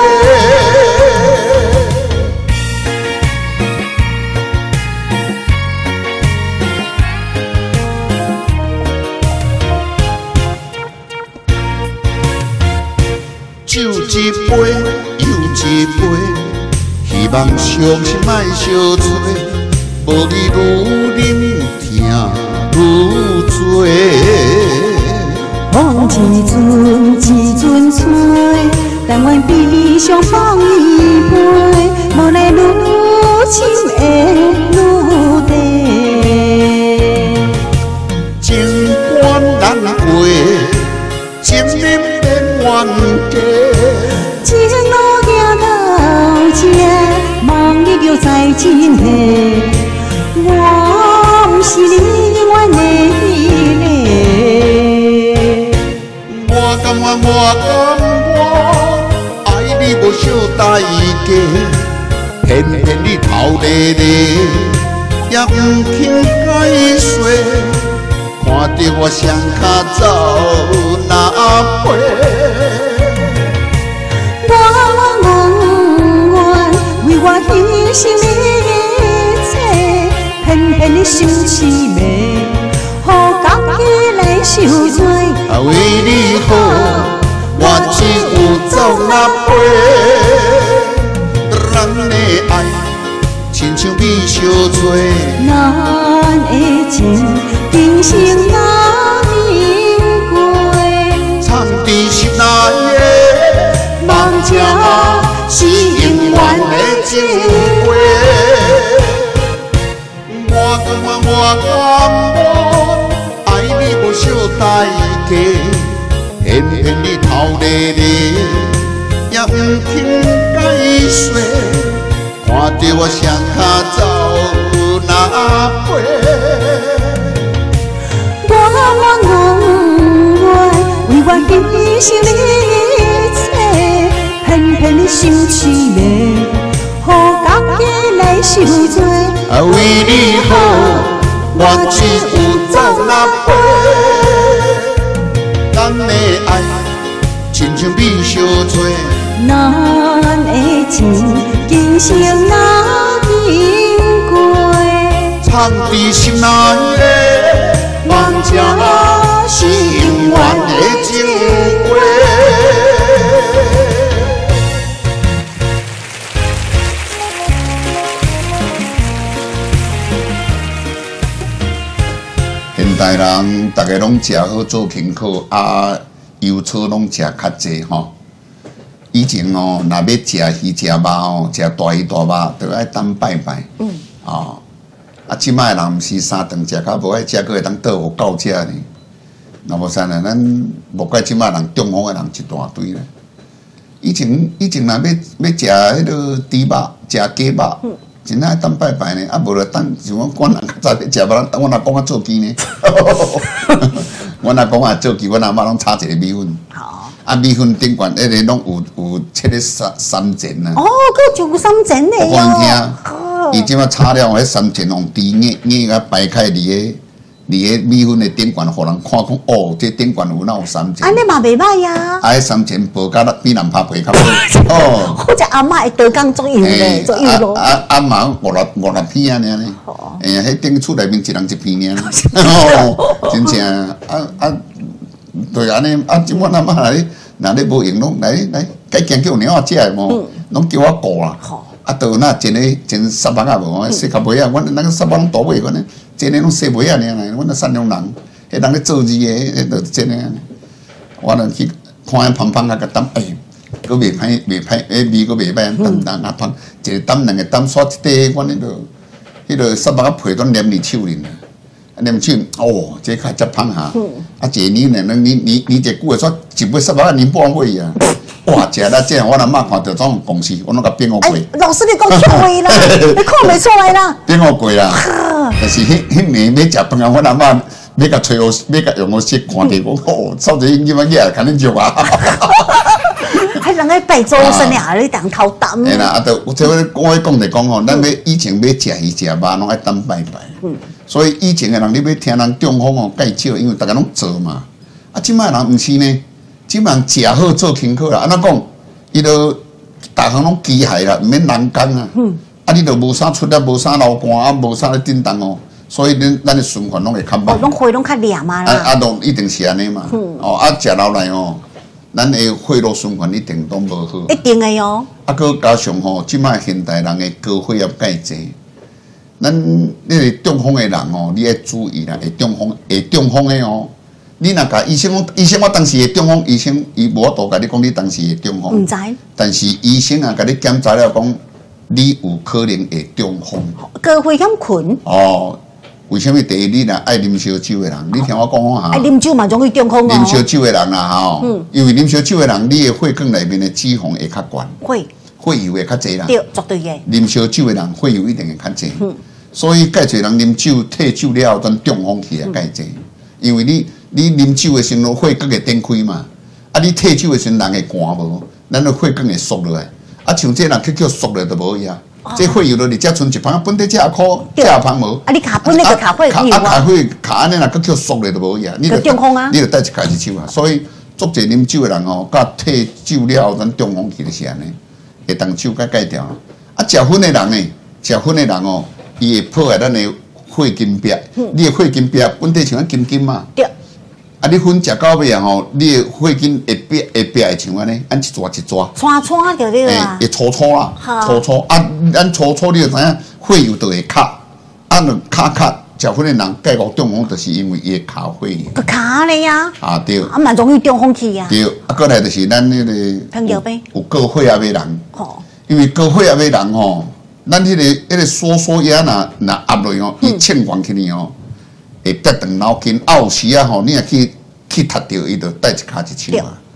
酒一杯又一杯，希望伤心莫相催，无你愈啉听愈多。 风一阵一阵吹，但愿悲伤放一杯，无奈愈深会愈低。 情关难过，情人变冤家。 情路行到这，梦里留在真地。我不是你永远的那个。 我甘我我甘我，爱你无小代价，偏偏你头咧咧，也唔肯解说，看着我双脚走哪飞。 为我牺牲一切，偏偏你心痴迷，予家己来受罪。 啊，为你好，我只有走哪飞。咱的爱，亲像米骗你头咧咧，也唔肯解说，看着我双脚走哪飞。 我我我为我牺牲一切，偏偏你心痴迷，予家己来受罪。 啊，为你好，我只有走哪飞。咱的爱，亲像米烧做， 咱的情，今生哪经过？ 藏在心内的，望这是永远的情话。现代人大家拢食好做轻口，啊，油醋拢食较济吼。以前哦，若要食鱼食肉哦，食大鱼大肉，都爱等拜拜。嗯。哦，啊，即摆人毋是三顿食较无爱食，佫会当倒互狗食呢。若无啥呢，咱无怪即摆人中风的人一大堆咧。以前以前若要要食迄个猪肉，食鸡肉。嗯，真爱等拜拜呢，啊无就等像我阮人较早要食肉，等阮阿公啊做鸡呢。阮阿公啊做鸡，阮阿妈拢炒一个米粉。好。啊，米粉顶悬迄个拢有有切咧三三层啊。 哦，佫就有三层的哟。我讲听，伊即摆炒了，迄三层用猪硬硬甲掰开伫个伫个米粉的顶悬，互人看讲哦，这顶悬有哪有三层。 安尼嘛袂歹呀。 啊，迄三层薄甲比南拍皮较好。 哦。好只阿嬷会刀工做油咧，做油咯。 啊啊嘛五六五六片啊，尔呢。哎呀，迄顶厝内面一人一片尔。哦，真正啊啊，对安尼啊，即摆阿嬷来，若你无用拢来来，该惊叫鸟仔食的无，拢叫我顾啦。啊，倒那真诶真沙巴啊无，细较尾啊，阮那个沙巴拢倒尾，阮呢，真诶拢细尾啊尔啦，阮那善良人，迄人咧做字诶，迄都真诶。我著去看伊芳芳啊，甲担，哎，佫袂歹袂歹，迄味佫袂歹，担担啊芳，一个担两个担刷一块，阮迄落迄落沙巴啊皮都黏伫手里。啊，黏手哦，这较才芳哈。啊，一年呢，你你你一久诶，煞一尾沙巴啊黏半尾啊。哇，食了这样，我阿嬷看到种公司，我拢甲变乌过。 老师，你讲错话啦，你看袂出来啦。 变乌过啦，但是迄迄年要食饭啊，我阿嬷要甲吹我，要甲用我舌看着我，哦，扫一英文嘢，肯定肉啊。 还人个拜祖先俩，你当头担。 哎啦，啊，都我这我我讲就讲吼，咱要以前要食鱼食肉，拢爱等拜拜。嗯。所以以前的人，你要听人中风哦，介少，因为大家拢做嘛。啊，即摆人毋是呢。即人食好做轻巧啦，安怎讲？伊都逐项拢机械啦，毋免人工啊。嗯。啊，你都无啥出力，无啥流汗，啊，无啥咧震动哦，所以咱咱的循环拢会较慢。 哦，拢血拢较黏嘛啦。 啊啊，都一定是安尼嘛。嗯。哦，啊，食落来哦，咱的血路循环一定都无好。 一定的哦。 啊，佮加上吼，即摆现代人的高血压介济，咱你个中风的人哦，你要注意啦，会中风会中风的哦。你若甲医生讲，医生我当时会中风，医生伊无法度甲你讲你当时会中风。 毋知。 但是医生啊，甲你检查了讲，你有可能会中风。 高危险群。 哦，为什么第一你若爱啉烧酒的人？你听我讲讲哈。爱啉酒嘛，容易中风哦。 啉烧酒的人啦，吼，嗯，因为啉烧酒的人，你的血管内面的脂肪会较悬。 会。 血油会较济啦。 对，绝对的。 啉烧酒的人，血油一定会较济。嗯。所以介侪人啉酒、退酒了后，等中风起来介济，因为你。你啉酒的时候，血管会展开嘛？啊，你退酒的时候，人会寒无？咱的血管会缩落来。啊，像这人去叫缩落就无伊啊。这血油落里，只剩一旁，本地只苦，只旁无。 啊，你卡本那个卡血油啊？卡血卡安尼若去叫缩落就无伊啊。 就中风啊！ 你就带一开一手啊。所以，足侪啉酒的人哦，甲退酒了后，咱中风起就是安尼，会当酒甲戒掉。啊，食薰的人呢，食薰的人哦，伊会破坏咱的血金壁。你的血金壁本地像咱金金嘛。对。啊！你薰食到尾啊吼，你的血筋会变会变会像安尼，按一撮一撮， 串串着对啦，会粗粗啦，粗粗啊！咱粗粗你就知影，血油就会卡，啊，就卡卡，食薰的人介误中风，就是因为伊会卡血油。 个卡咧呀！ 啊对。 啊，蛮容易中风去呀。 对，啊，过来就是咱迄个糖尿病有高血压的人，吼，因为高血压的人吼，咱迄个迄个缩缩压若若压落哦，伊欠悬起哩哦。会跌断脑筋，啊有时啊吼，你若去去踢着伊，就带一骹一手啊。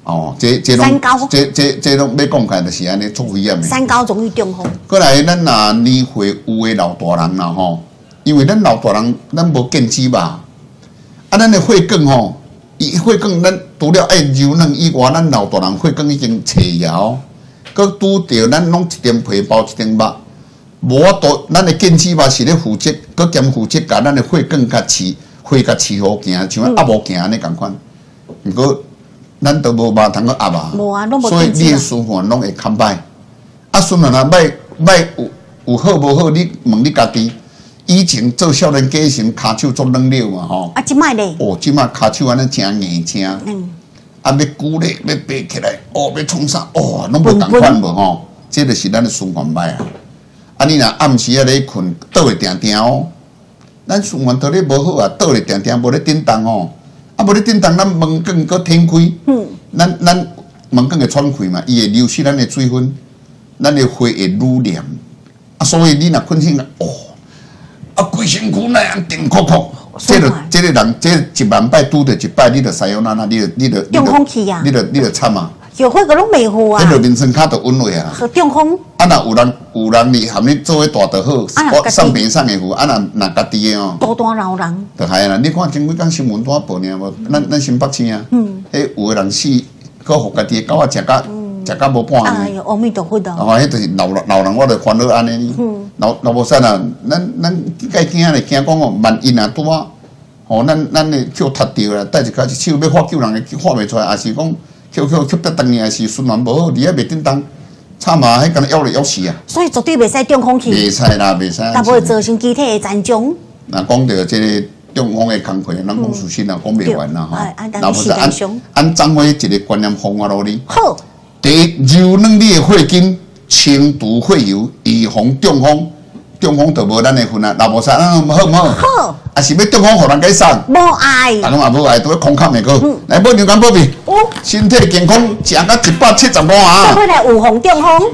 哦，这这拢这这这拢要讲起来就是安尼足危险的。 三高容易中风。 过来，咱若年岁有的老大人啦吼，因为咱老大人咱无见指吧，啊，咱的血管吼，伊血管咱除了爱柔软以外，咱老大人血管已经脆摇，佮拄着咱拢一点皮包一点肉，无法度，咱的见指吧是咧负责，佮兼负责甲咱的血管甲饲血甲饲好行，像压无行安尼共款，毋过。咱都无肉通去压啊，所以你的循环拢会较歹。啊，循环啊，歹歹有有好无好，你问你家己。以前做少年家时，骹手做软了嘛吼。 啊，即摆咧？ 哦，即摆骹手安尼真硬正。嗯。啊，要举咧，要爬起来，哦，要创啥？哦，拢无共款无吼。这就是咱的循环歹啊。啊，你若暗时啊咧困，倒会定定哦。咱循环道咧无好啊，倒会定定，无咧震动哦。啊，无咧震动，咱门管搁挺开，嗯，咱咱门管会喘气嘛，伊会流失咱的水分，咱的血会濡黏，啊，所以你若困醒啊，哦，啊，规身躯那样定酷酷，这个这个人，这一万摆拄着一摆，你着使用哪哪，你着你着中风去啊， 你着你着惨啊， 有血个拢袂好啊， 迄着人生卡着稳位啊， 中风。 啊，若有人有人你含你做伙大就好，我送病送的付，啊，若若家己的哦， 多大老人， 就系啦。你看前几工新闻多报呢无？咱咱新北市啊，嗯，迄有个人死，搁互家己的狗仔食甲食甲无半呢。 哎呦，阿弥陀佛的。 哦，迄就是老老人，我就烦恼安尼。嗯。老老无啥啊，咱咱该惊咧，惊讲哦，万一若拄啊，吼，咱咱的叫踢着啦，带一脚一手要发救人的发袂出来，也是讲捡捡捡得当年，也是循环无好，而且袂叮当。惨嘛，迄敢咬来咬死啊！ 所以绝对袂使中风去。 袂使啦，袂使。 但不会造成机体的残障。 那讲到这个中风的工课，咱讲事实啦，讲袂完啦吼。那不是按按掌握一个观念方法咯哩。好。第一，柔软你的血筋，清除血油，预防中风。中风就无咱的份啊，那无啥，嗯，好唔好？好。啊，是要中风，互人解送？ 无爱。 大拢也无爱，都要空空的个。来，买牛肝宝贝。哦。身体健康，食到一百七十五啊！ 做伙来预防中风。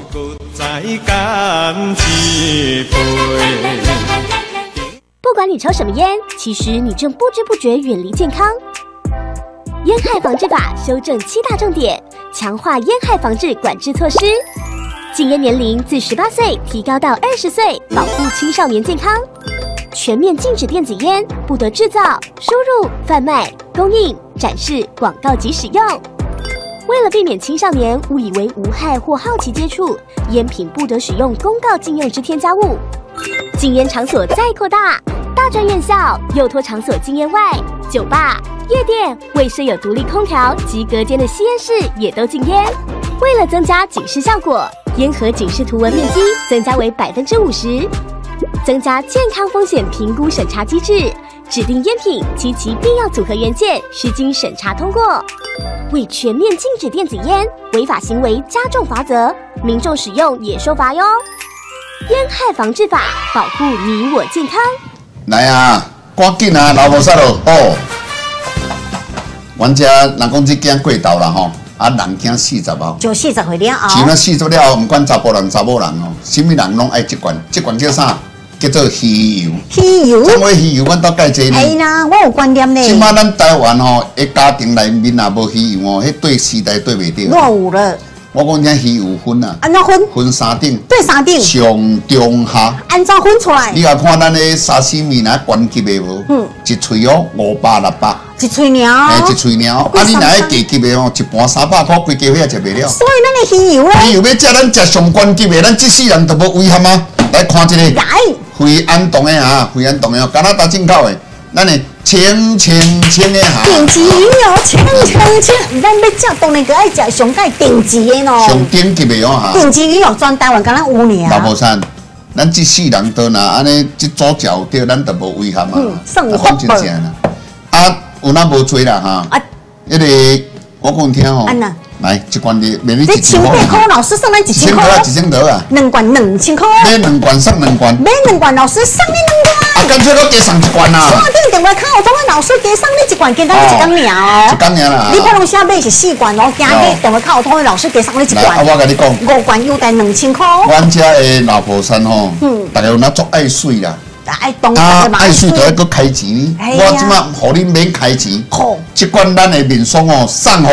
不管你抽什么烟，其实你正不知不觉远离健康。烟害防治法修正七大重点，强化烟害防治管制措施。禁烟年龄自十八岁提高到二十岁，保护青少年健康。全面禁止电子烟，不得制造、输入、贩卖、供应、展示、广告及使用。为了避免青少年误以为无害或好奇接触，烟品不得使用公告禁用之添加物。禁烟场所再扩大，大专院校、幼托场所禁烟外，酒吧、夜店未设有独立空调及隔间的吸烟室也都禁烟。为了增加警示效果，烟盒警示图文面积增加为百分之五十，增加健康风险评估审查机制，指定烟品及其必要组合元件需经审查通过。为全面禁止电子烟，违法行为加重罚则，民众使用也受罚哟。烟害防治法，保护你我健康。 来啊，赶紧啊，老无啥咯哦。阮遮人讲这惊过头啦吼。啊，人惊四十后， 就四十岁了后， 像那四十了后，不管查甫人查某人哦，什么人拢爱这罐，这罐叫啥？叫做鱼油。 鱼油。 怎么鱼油？阮到介济呢？ 系啦，我有观念呢。 即马咱台湾吼，一家庭内面若无鱼油哦，迄对时代对袂着。 我有了。 我讲听鱼油分啊。 安怎分？ 分三顶。 对三顶。 上中下。 安怎分出来？ 你也看咱的沙西米若关级的无？嗯。一喙哦，五百六百。 一喙鸟， 哎，一喙鸟，啊！你若爱价级的哦，一盘三百块，规家伙也食袂了。 所以咱的鱼油咧， 鱼油要食咱食上关级的，咱这世人都无危险啊！来看这个，惠安洞的哈，惠安洞的，加拿大进口的，咱的清清清的哈。 顶级鱼油，清清清，咱要食当然个爱食上盖顶级的咯。 上顶级的哦哈。 顶级鱼油专台湾敢若有呢。 老无山，咱这世人都若安尼一组嚼掉，咱都无危险啊。嗯， 算有福报啦。 啊。有那无多啦哈，啊，迄个我讲听吼，来一罐的，免你一千块， 块老师送咱一千块， 一千多啊， 两罐两千块， 买两罐送两罐， 买两罐老师送你两罐， 啊，干脆都加送一罐啊， 打电电话卡我，总个老师加送你一罐，简单一工尔哦， 一工尔啦， 你可能写买是四罐哦，今日电话卡我，总个老师加送你一罐， 啊，我甲你讲， 五罐优待两千块， 阮遮的老婆山吼，嗯，大家有那做爱水啦。 爱动啊！爱水就要搁开钱，我即马互你免开钱，一罐咱的面霜哦，送互你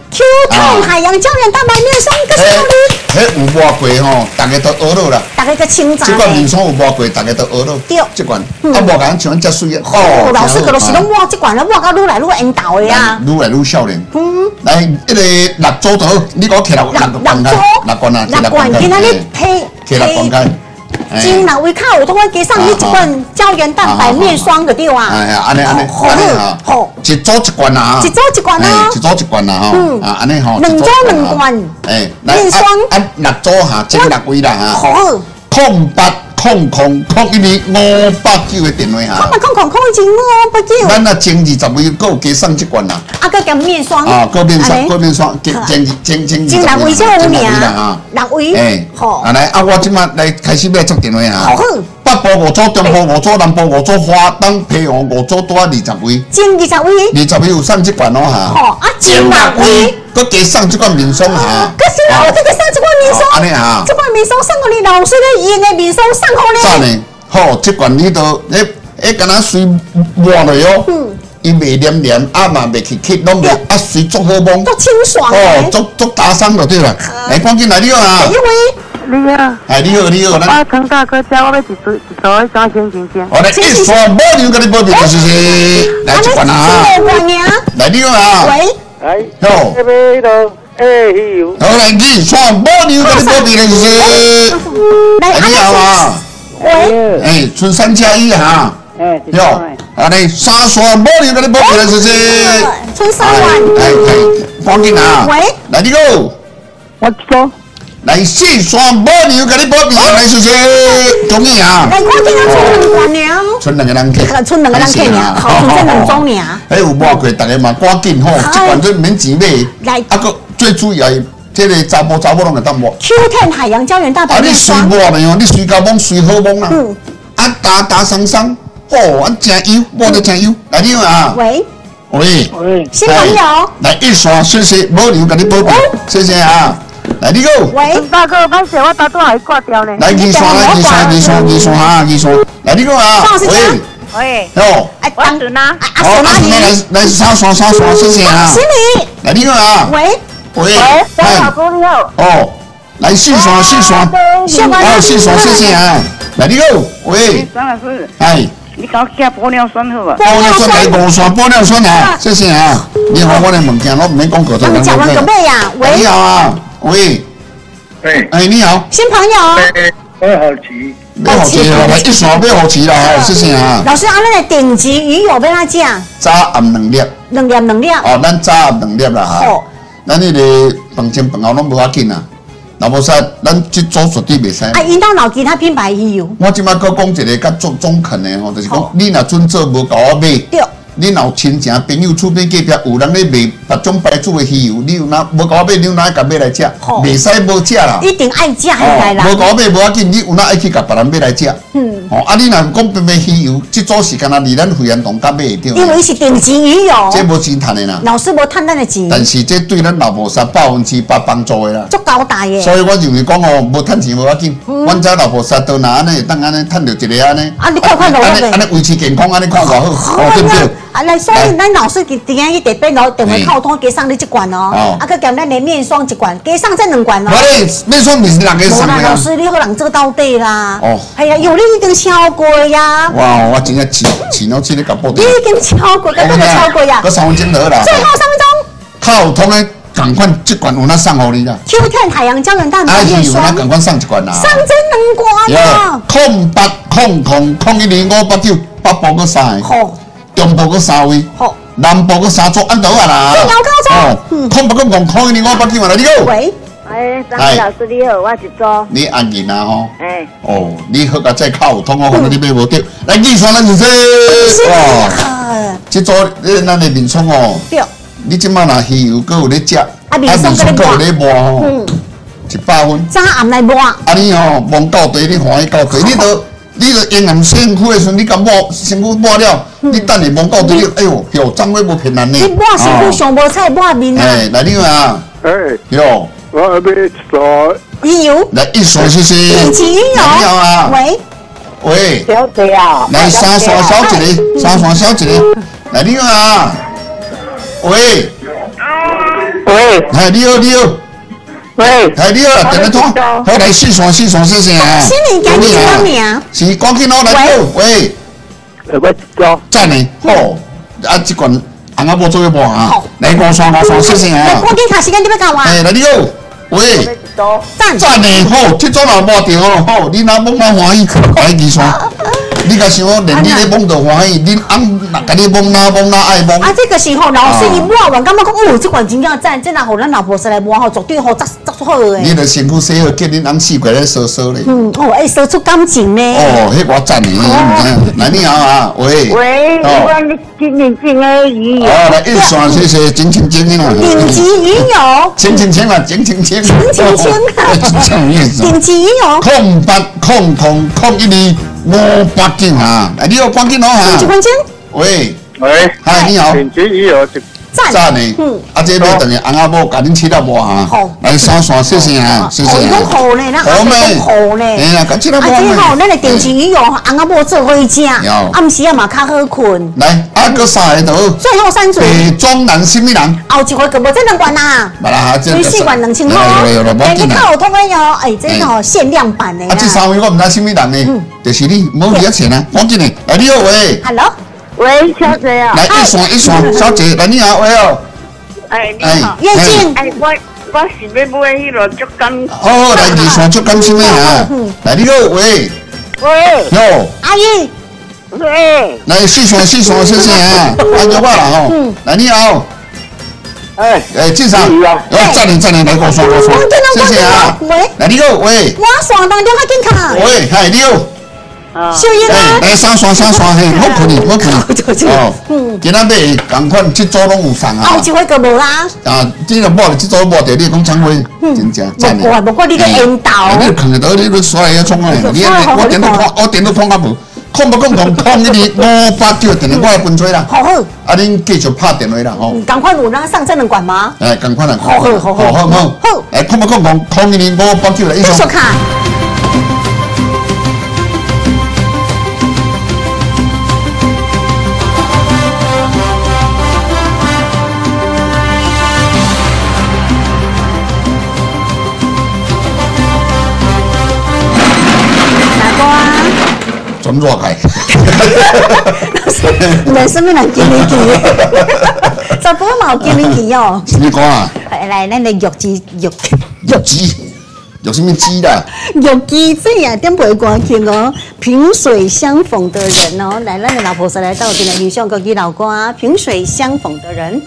Q 碳海洋胶原蛋白面霜，个是道理。 迄有抹过吼，大家都学了啦。 大家个清早。 这款面霜有抹过，大家都学了。 对， 这款啊，抹甲像遮水啊。 哦，老师个都是拢抹这款，拢抹到愈来愈缘投的啊。 愈来愈少年。 嗯。 来，一个六组头，你给我摕六六罐开，六罐啊， 六罐，今仔日配摕六罐开。 金六位卡有都会加上你一罐胶原蛋白面霜个对啊。 哎呀，安尼安尼，安尼哈，好，一组一罐啊， 一组一罐啊， 一组一罐啊，吼，啊，安尼吼， 两组两罐， 哎， 面霜， 啊，六组哈，整六位啦哈， 好， 空八空空空一年五百九的电话哈， 空八空空空一年五百九， 咱啊前二十位够加送一罐啦， 啊，个加面霜， 啊，个面霜，个面霜，前前前前前六位才有名啊， 六位， 哎， 好， 啊来，啊我即马来开始要接电话哈。 好。 北部五组，中部五组，南部五组，花东、皮红五组，多二十位。 前二十位。 二十位有送这罐哦哈。 好啊，前六位。 佮加送这罐面霜哈。 佮是我这个送这罐面霜。 安尼哈。这罐面霜送给你老师的用的面霜送好咧。 赞呢，好，这罐你都诶诶，敢若水抹落哟。嗯。伊袂黏黏，啊嘛袂去吸，拢袂啊水足好摸。 足清爽。 哦，足足打伤就对了。来，赶紧来你好啊。 第一位。 你好， 哎，你好，你好， 我陈大哥家，我要一组一组一双先行先。 我来一双保牛给你保庇，是不是？来一罐啊！来你好啊！ 喂， 哎， 哟， 这边都哎有。 好来一双保牛给你保庇，是不是？来你好啊！ 喂， 哎，春三加一哈。 哎， 哟，啊来三双保牛给你保庇，是不是？ 春三万。 哎哎，赶紧啊！ 喂， 来你好。 我说。 来四双保牛给你保庇，来是不是？中意啊！ 来，我今日出两罐尔。 剩两个人客。 剩两个人客尔，好，剩这两种尔。 哎，有抹过，大家嘛赶紧吼，这罐都免钱买。 来， 啊个最主要，这个查甫查某拢会当抹。 Q 十海洋胶原蛋白面霜。 啊，你水抹了哟，你水胶抹水好抹啦。嗯。啊，打打伤伤，哦，啊，真油，抹得真油。来你好啊。 喂。 喂。 喂。 新朋友。 来一双，谢谢，保牛给你保庇，谢谢啊。来，你好。 喂， 大哥，歹势，我打电话挂掉呢。 来，二双，来二双，二双，二双哈，二双。来，你好啊。喂。 喂。 哟。 哎，阿顺啊， 阿顺啊，来来三双，三双，谢谢啊。 是你。 来，你好啊。 喂。 喂。 喂，大哥你好。 哦，来四双，四双。哦，四双，谢谢啊。来，你好。喂。 张老师。 哎。 你搞加玻尿酸好吧？ 玻尿酸来五双，玻尿酸啊，谢谢啊。你好，我的物件我唔免讲过头。 我们讲完准备呀。喂。 你好啊。喂， 哎， 哎，你好， 新朋友， 我好奇， 要好奇哦，来一双要好奇啦，谢谢啊。 老师，啊，那个顶级鱼油要哪只？ 早暗两粒， 两粒两粒。 哦，咱早暗两粒啦哈。好，咱迄个饭前饭后拢无要紧啊，若无使，咱即组绝对袂使。 啊，引导老其他品牌鱼油。 我即摆搁讲一个较中中肯的吼，就是讲你若准做无甲我买。对。你若有亲情朋友厝边隔壁有人咧卖别种牌子的鱼油，你有哪无甲我买，你有哪甲买来食？袂使无食啦。 一定爱食应该啦。 无甲我买无要紧，你有哪爱去甲别人买来食？嗯。哦，啊，你若讲别买鱼油，即组时间啊，离咱惠安堂甲买会着。 因为是顶级鱼油。 这无钱趁的啦。 老师无趁咱的钱。 但是这对咱老婆三百分之百帮助的啦。 足高大嘅。 所以我认为讲哦，无趁钱无要紧。阮遮老婆三都拿安尼会当安尼趁着一个安尼。 啊，你看看老安尼安尼维持健康，安尼看偌好，哦对不对？ 啊，来，所以咱老师今今日特别攞电话套通加上你一罐哦，啊，佮加咱的面霜一罐，加上这两罐哦。 我咧面霜毋是人个送的啊。 老师，你好人做到底啦。哦。系啊，有你已经超过呀。 哇，我真正钱钱都钱咧搞报你已经超过，根本就超过呀。 搁三分钟就好啦。 最后三分钟。 靠通的赶快这罐有哪送互你啦 ？Q 十海洋胶原蛋白面霜。 啊，有哪赶快送一罐啦。 送这两罐啊。 空八空空空一年五百九，北部搁三个。好。中部搁三位。好。南部搁三组，按倒啊啦。 这条高中。空八搁空空一年五百九嘛，来你好。 喂。 哎，张老师你好，我是周。 你安静啊吼。 哎。 哦，你好甲再靠通我，反正你买无着。来，二双咱是说。哇。这组咱咱的面霜哦。对。你即摆若鱼油搁有咧食，啊面霜搁有咧抹吼，一百分。 早暗来抹。啊你吼摸到底，你欢喜到底，你都你都阴暗辛苦的时阵，你甲抹辛苦抹了，你等下摸到底，你哎哟哟，怎会无骗人呢？ 你抹辛苦上无菜抹面啊。 哎，来你啊。 哎。 哟。 我要买一双。 鱼油。 来一双谢谢。 顶级鱼油。 你好啊。 喂。 喂。 小姐啊。 来三双小一个，三双小一个。来你好啊。喂， 喂， 哎，你好，你好， 喂， 哎，你好，电话通，好来四线四线谢谢啊。 新年赶紧什么名？ 是赶紧攞来好，喂， 我一招， 赞呢，好，啊，这款红阿婆做一波啊，来五线五线谢谢啊。 赶紧卡时间你要干嘛？ 哎，来你好，喂。 赞赞的好，这种也无着哦，好，你若懵啊欢喜，来二线。你甲想连你咧懵都欢喜，恁翁若甲你懵啊懵啊爱懵。 啊，这个时候老师一摸完，感觉讲哦，这款真正赞，这若互咱老婆师来摸吼，绝对好，作作好诶。 你著身躯洗好，叫恁翁四过来烧烧咧。 嗯，哦，会说出感情呢。 哦，迄我赞的，你唔知？来你好啊，喂。 喂，我你今年进来鱼哦，来一线谢谢，真清清啊。 顶级鱼友。 清清清啊，真清清。 清清清啊。 这种意思。 顶级鱼友。 空八空空空一二五八斤啊！哎，你好，关键哦哈。 几分钟？ 喂。 喂， 嗨，你好。 顶级鱼友就赞。 赞呢。嗯。啊，这边等于翁阿某甲恁饲了无哈？ 好。 来三线谢谢啊，谢谢。 好，好呢，咱阿妹好呢。 哎呀，甲饲了无？ 啊，这吼，咱的顶级鱼友，翁阿某做伙食，暗时啊嘛较好困。 来，啊，搁三个图。 最后三组。 北中南什么人？ 后一回可无这两罐啦。 没啦，这每四罐两千块。 有有有，无紧啦。你有通的哟，哎，这吼限量版的。 啊，这三位我唔知什么人呢，就是你，唔好几钱啊，赶紧的。来，你好喂。 Hello。 喂，小姐啊。 来一线一线，小姐，来你好，喂哦。 哎，你好。 叶静。 哎，我我是要买迄个竹竿。 哦，来二线竹竿什么啊？来你好喂。 喂。 哟。 阿姨。 喂。 来四线四线，谢谢啊，按照我啦吼。来你好。 哎哎，进场。哦，赞你赞你，来我说我说，谢谢啊。 喂。 来你好喂。 我线当中较紧卡。 喂，嗨你好。 小英啊， 来三线三线，嘿，好困你，好困你。哦，嗯，今仔买同款，这组拢有送啊。 后一回个无啦。啊， 这个无，这组无着，你讲抢货，真正赞的。 无怪，无怪你个引导。 你扛得到，你你刷来冲啊！你我电脑看，我电脑看啊无，看不共同看一日五百九，电话我来分吹啦。 好好。 啊，恁继续拍电话啦，吼。 赶快有咱上这两罐吗？ 哎，赶快啦。 好好好好好好。 好。 哎，看不共同看一日五百九来。 继续看。 准热开， 人生没人经历去，十波嘛有经历去哦。 你讲啊？ 来，咱的玉鸡玉玉鸡，有什么鸡啦？ 玉鸡这呀，点背歌曲哦，萍水相逢的人哦，来，咱的老婆师来到这个女上歌曲老歌，萍水相逢的人。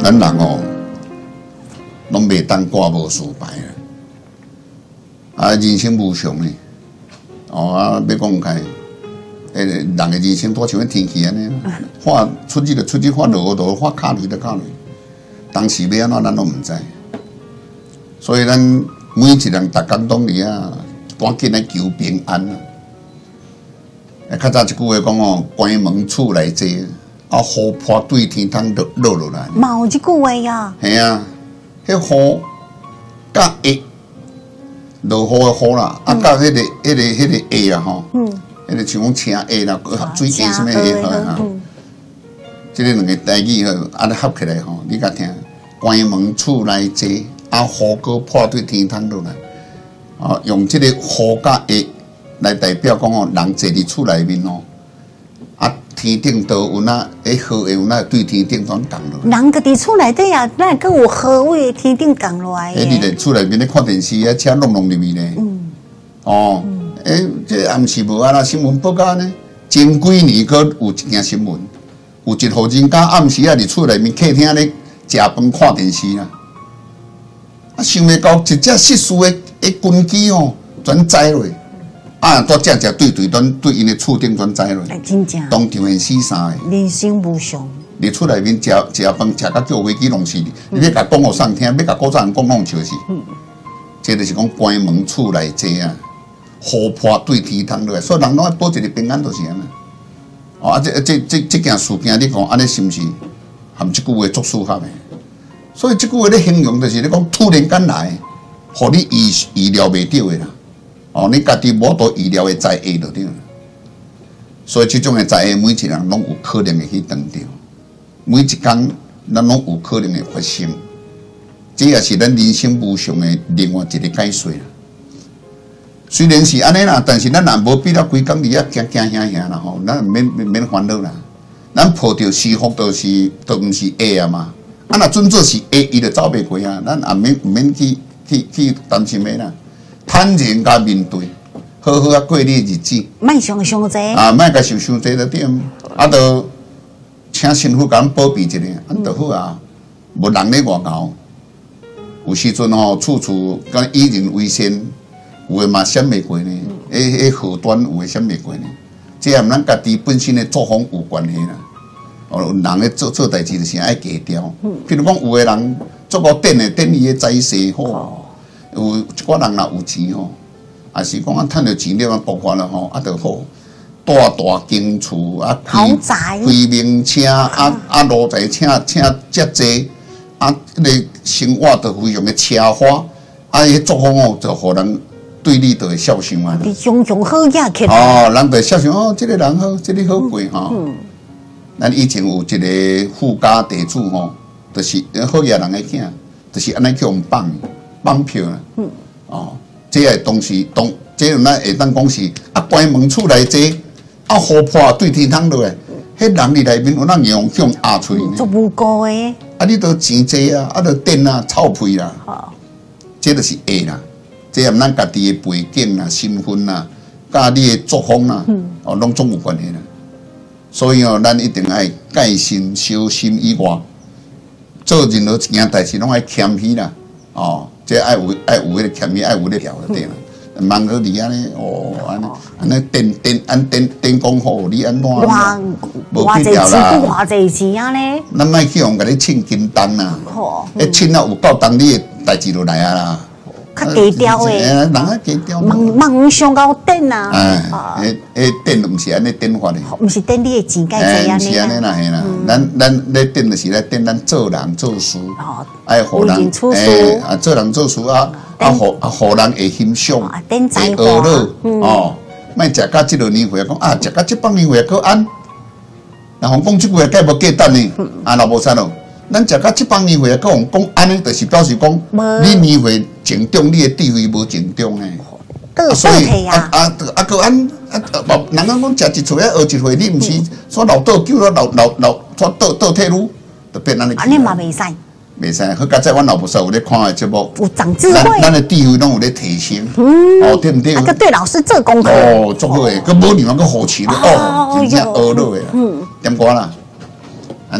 咱人哦，拢袂当挂无输牌啊！啊，人生无常呢，哦啊，要讲开，诶，人的人生多像迄天气安尼，发出日就出日，发落就发卡落就卡落，当时要安怎咱都毋知，所以咱每一人逐工拢伫啊，赶紧来求平安啊！诶，较早一句话讲哦，关门厝内坐。啊，雨破对天窗落落落来。 嘛有这句话呀。 系啊，迄雨甲下落雨的雨啦，啊，甲迄个、迄个、迄个下啊吼，嗯，迄个像讲青下啦，水下什么下好啊？即个两个台语吼，啊，你合起来吼，你甲听，关门厝内坐，啊，雨过破对天窗落来，啊，用即个雨甲下来代表讲哦，人坐伫厝内面哦。天顶都有那，迄雨会有那对天顶转降落。 人家伫厝内底啊，哪个有雨位天顶降落来？ 诶，你伫厝内面咧看电视啊，车弄弄入去咧。嗯。哦，诶、嗯，这暗时无啊啦，新闻报告呢，前几年阁有一件新闻，有一户人家暗时啊伫厝内面客厅咧食饭看电视啦，啊，想袂到一只失事的的军机哦，全栽落。啊，都正正对对，咱对因的厝顶全栽落， 真正， 当场会死三个。 人生无常。 你厝内面食食饭食到叫飞机拢是，你要甲讲互上听，要甲古早人讲拢笑死。嗯，这就是讲关门厝内坐啊，雨破对天窗落来，所以人拢爱保一个平安就是安尼。哦，啊，这这这这件事件，你讲安尼是毋是含即句话作适合的？所以即句话咧形容就是你讲突然间来，互你意意料袂到的啦。哦，你家己无多意料的灾厄就对了，所以这种的灾厄，每一个人拢有可能会去当到，每一天咱拢有可能会发生，这也是咱人生无常的另外一个解说啦。虽然是安尼啦，但是咱若无比了规工伫遐惊惊吓吓啦吼，咱免免烦恼啦。咱抱着是福，就是都毋是恶啊嘛。啊，若准做是恶，伊就走袂过啊，咱也免毋免去去去担心的啦。坦然甲面对，好好啊过你的日子。 莫想伤济。啊， 莫甲想伤济就对，啊，就请师傅甲咱保庇一下，安就好啊。无人咧外口，有时阵吼，处处甲以人为先，有诶嘛闪袂过呢。迄迄祸端有诶闪袂过呢。这也毋咱家己本身诶作风有关系啦。哦，人咧做做代志就是爱低调。譬如讲，有诶人做个典诶，典伊诶财势好。有一寡人若有钱吼，也是讲啊，趁着钱了啊，博发了吼，啊，就好，大大间厝啊， 豪宅， 开名车啊啊，路财请请遮济，啊，迄个生活就非常的奢华，啊，迄作风哦，就互人对你就会孝顺啊。 你雄雄好雅起来。哦，人就孝顺哦，这个人好，这个好过吼。嗯。咱以前有一个富家地主吼，就是好雅人的囝，就是安尼叫人放。放票啦，嗯，哦，这个东西，当这样咱会当讲是啊，关门厝内坐，啊，雨破对天窗落来，迄人伫内面有咱用向压喙呢。 做无辜的。 啊，你都钱济啊，啊，都电啊，臭屁啦。哦。这就是恶啦，这也咱家己的背景啊、身份啊，甲你的作风啊，嗯，哦，拢总有关系啦。所以哦，咱一定爱戒心、小心以外，做任何一件代志拢爱谦虚啦，哦。这爱有爱有迄个谦虚，爱有迄个条就对啦。忙个你安尼哦，安尼安尼电电安电电工好，你安怎？ 偌偌济钱，偌济钱安尼？ 咱莫去用甲你称斤重啦。好，迄称啊有够重，你的代志就来啊啦。 较低调诶， 人啊低调。 忙忙上到电啊！ 哎，迄迄电毋是安尼电法的， 毋是电你的钱介济安尼。 是安尼啦，嘿啦，咱咱咧电就是咧电咱做人做事，爱互人诶啊做人做事啊啊互啊互人会欣赏，会学乐哦。莫食到即落年岁讲啊，食到即帮年岁搁安，然后讲即句话计无价值呢，啊老无啥咯。咱食到即帮年岁，讲讲安尼，就是表示讲你年岁成长，你的智慧无成长诶。 所以啊啊啊，个安啊，人讲讲食一岁啊，学一岁，你毋是说老倒救了老老老说倒倒退路，就变安尼。 安尼嘛袂使。 袂使，好，加在阮老婆说有咧看的节目， 有长智慧， 咱的智慧拢有咧提升，哦，对毋对？ 啊，个对老师做功课， 哦，做好诶，佮无你们佮好奇咧，哦，真正学落诶，嗯，点歌啦，嗯。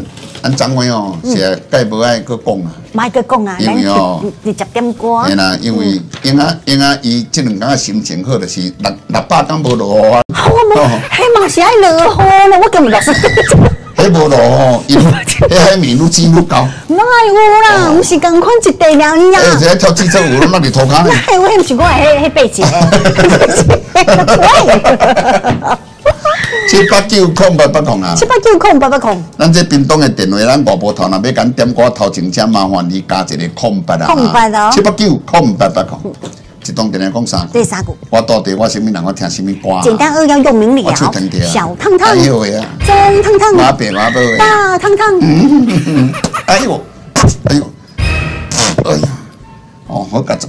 咱掌柜哦，是该无爱搁讲啊。 买个讲啊， 因为哦， 二十点歌。 嘿啦，因为英啊英啊，伊这两天心情好，就是六六百天无落雨啊。 好嘛，迄嘛是爱落雨呢，我根本就是。 迄无落雨，因迄海面愈煮愈高。 哪有啦，毋是共款一地了伊啊。 哎，这跳汽车舞，咱那里涂骹呢。 哎，我毋是我迄迄八节。 七八九空八八空啊！ 七八九空八八空。 咱这屏东的电话，咱外部头若要敢点歌头前只麻烦你加一个空八啊。 空八哦。 七八九空八八空。一通电话讲啥？ 第三句。 我到底我什么人？我听什么歌？ 简单扼要又明了。 小汤汤。 哎呦喂啊！ 中汤汤。 马扁马宝喂。 大汤汤。 哎呦，哎呦，哎呦，哦，我感觉。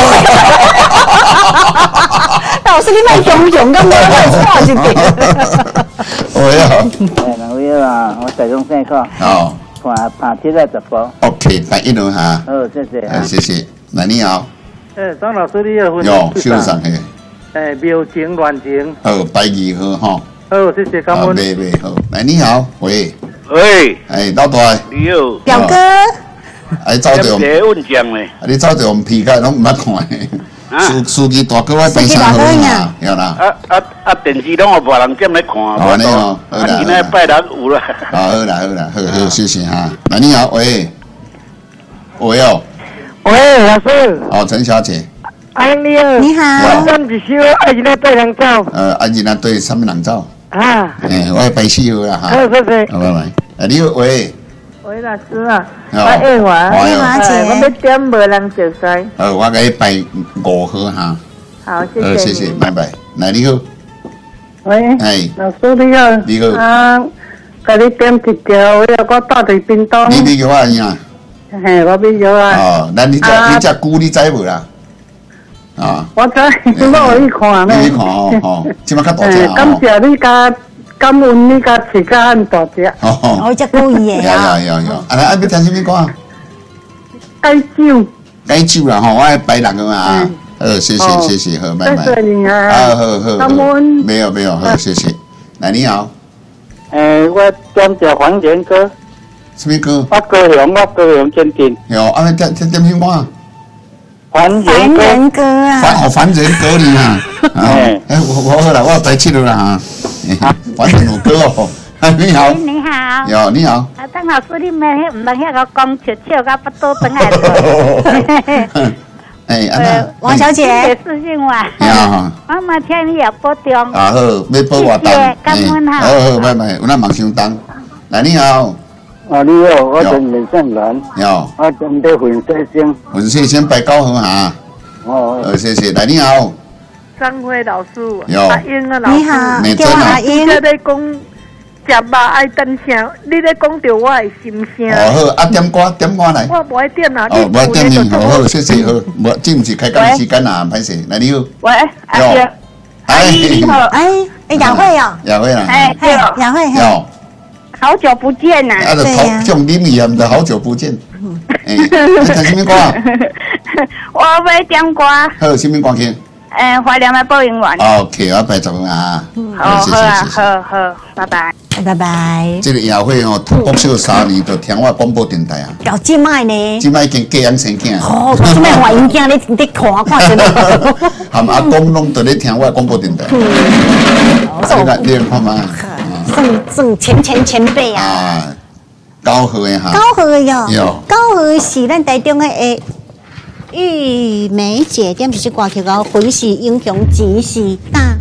老师，你卖熊熊，咁我错一点。 喂啊！ 哎，两位啊，我台中上课。 哦。 看拍七在直播。 OK，来一轮哈。 好，谢谢。 哎，谢谢。来，你好。 哎，张老师，你要分有，秀上嘿。 哎，妙情乱情。 好，白二号哈。 好，谢谢，感恩。 喂喂，好。来，你好，喂。 喂。 哎，老大。 你好。 表哥。 哎，走着。 这问讲嘞。 啊，你走着我们皮盖拢唔捌看的。司司机大哥我第三号嘛，晓啦。 啊啊啊！电视拢有别人点来看， 好呢哦，好啦。 今仔拜六有啦。 好啦好啦，好好谢谢哈。来，你好，喂。喂哦。 喂，老师。 哦，陈小姐。 哎，你好。 你好。 咱是小爱人对人走。 呃，爱人对什么人走？ 啊。 哎，我拜四号啦哈。 好，谢谢。 好，拜拜。哎，你好，喂。 喂，老师啊。我哦。 爱华。 爱华姐。 我要点无人就使。 呃，我给你拜五号哈。 好，谢谢。 呃，谢谢，拜拜。来，你好。 喂。 哎。 老师你好。 你好。 啊，给你点一条，我要我到伫屏东。 你你叫我呀？ 嘿，我比较啊。 哦，那你只你只菇你知无啦？啊。 我知，我有去看咧。 你去看哦，哦，即摆较大只哦。 感谢你甲感恩你甲饲甲咁大只。 哦。 我只故意的。 有有有有，啊来，啊要听什么歌？ 解酒。 解酒啦吼，我爱拜六个嘛。呃，谢谢谢谢，好，拜拜。 谢谢你啊。 好好好。 感恩。 没有没有，好，谢谢。来，你好。 诶，我点着黄连歌。 什么歌？ 我高雄，我高雄坚定。 有，啊，要点点点什么歌？ 凡凡人歌啊。 凡哦，凡人歌里啊。哎，哎，我我好啦，我白七了啦哈。凡人有歌哦。你好。 你好。 有，你好。 啊，张老师，你们迄唔通遐个讲笑笑甲不多等下。 哎，安娜。 王小姐。 谢视讯我。 你好。 我嘛听你也播中。 啊好，要播活动。 感恩哈。 好好，拜拜，有咱忙相当。来，你好。 啊，你好，我是李胜兰。 有。 我准备粉色星。 粉色星拜高和哈。 哦。 呃，谢谢。来，你好。 张辉老师。 有。 阿英啊，老师。 你好。 美珍啊。 阿英。 在咧讲食肉爱等声，你咧讲着我的心声。 哦好，啊点歌点歌来。 我无爱点啊。 哦，无点你，好好，谢谢好。无，这不是开讲时间啊，歹势。来，你好。 喂，阿姐。 哎， 你好。 哎哎，雅慧哦。 雅慧啦。 哎， 嘿，雅慧。 有。 好久不见呐！ 啊，就头像你们一样的好久不见。哎，你唱什么歌啊？ 我要点歌。 好，什么歌曲？ 诶，怀念的播音员。 OK，我拜十分啊。 好，好啊，好好，拜拜。 拜拜。 这个雅慧哦，读国小三年就听我广播电台啊。 到即摆呢？ 即摆已经嫁养生囝。 哦，即摆怀孕囝你你看看真的。 含阿公拢在咧听我广播电台。你看，你看嘛。 算算前前前辈啊！ 啊，高和的哈。 高和哟。 有。 高和是咱台中的诶玉梅姐，点就是歌曲哦，魂是英雄，钱是大。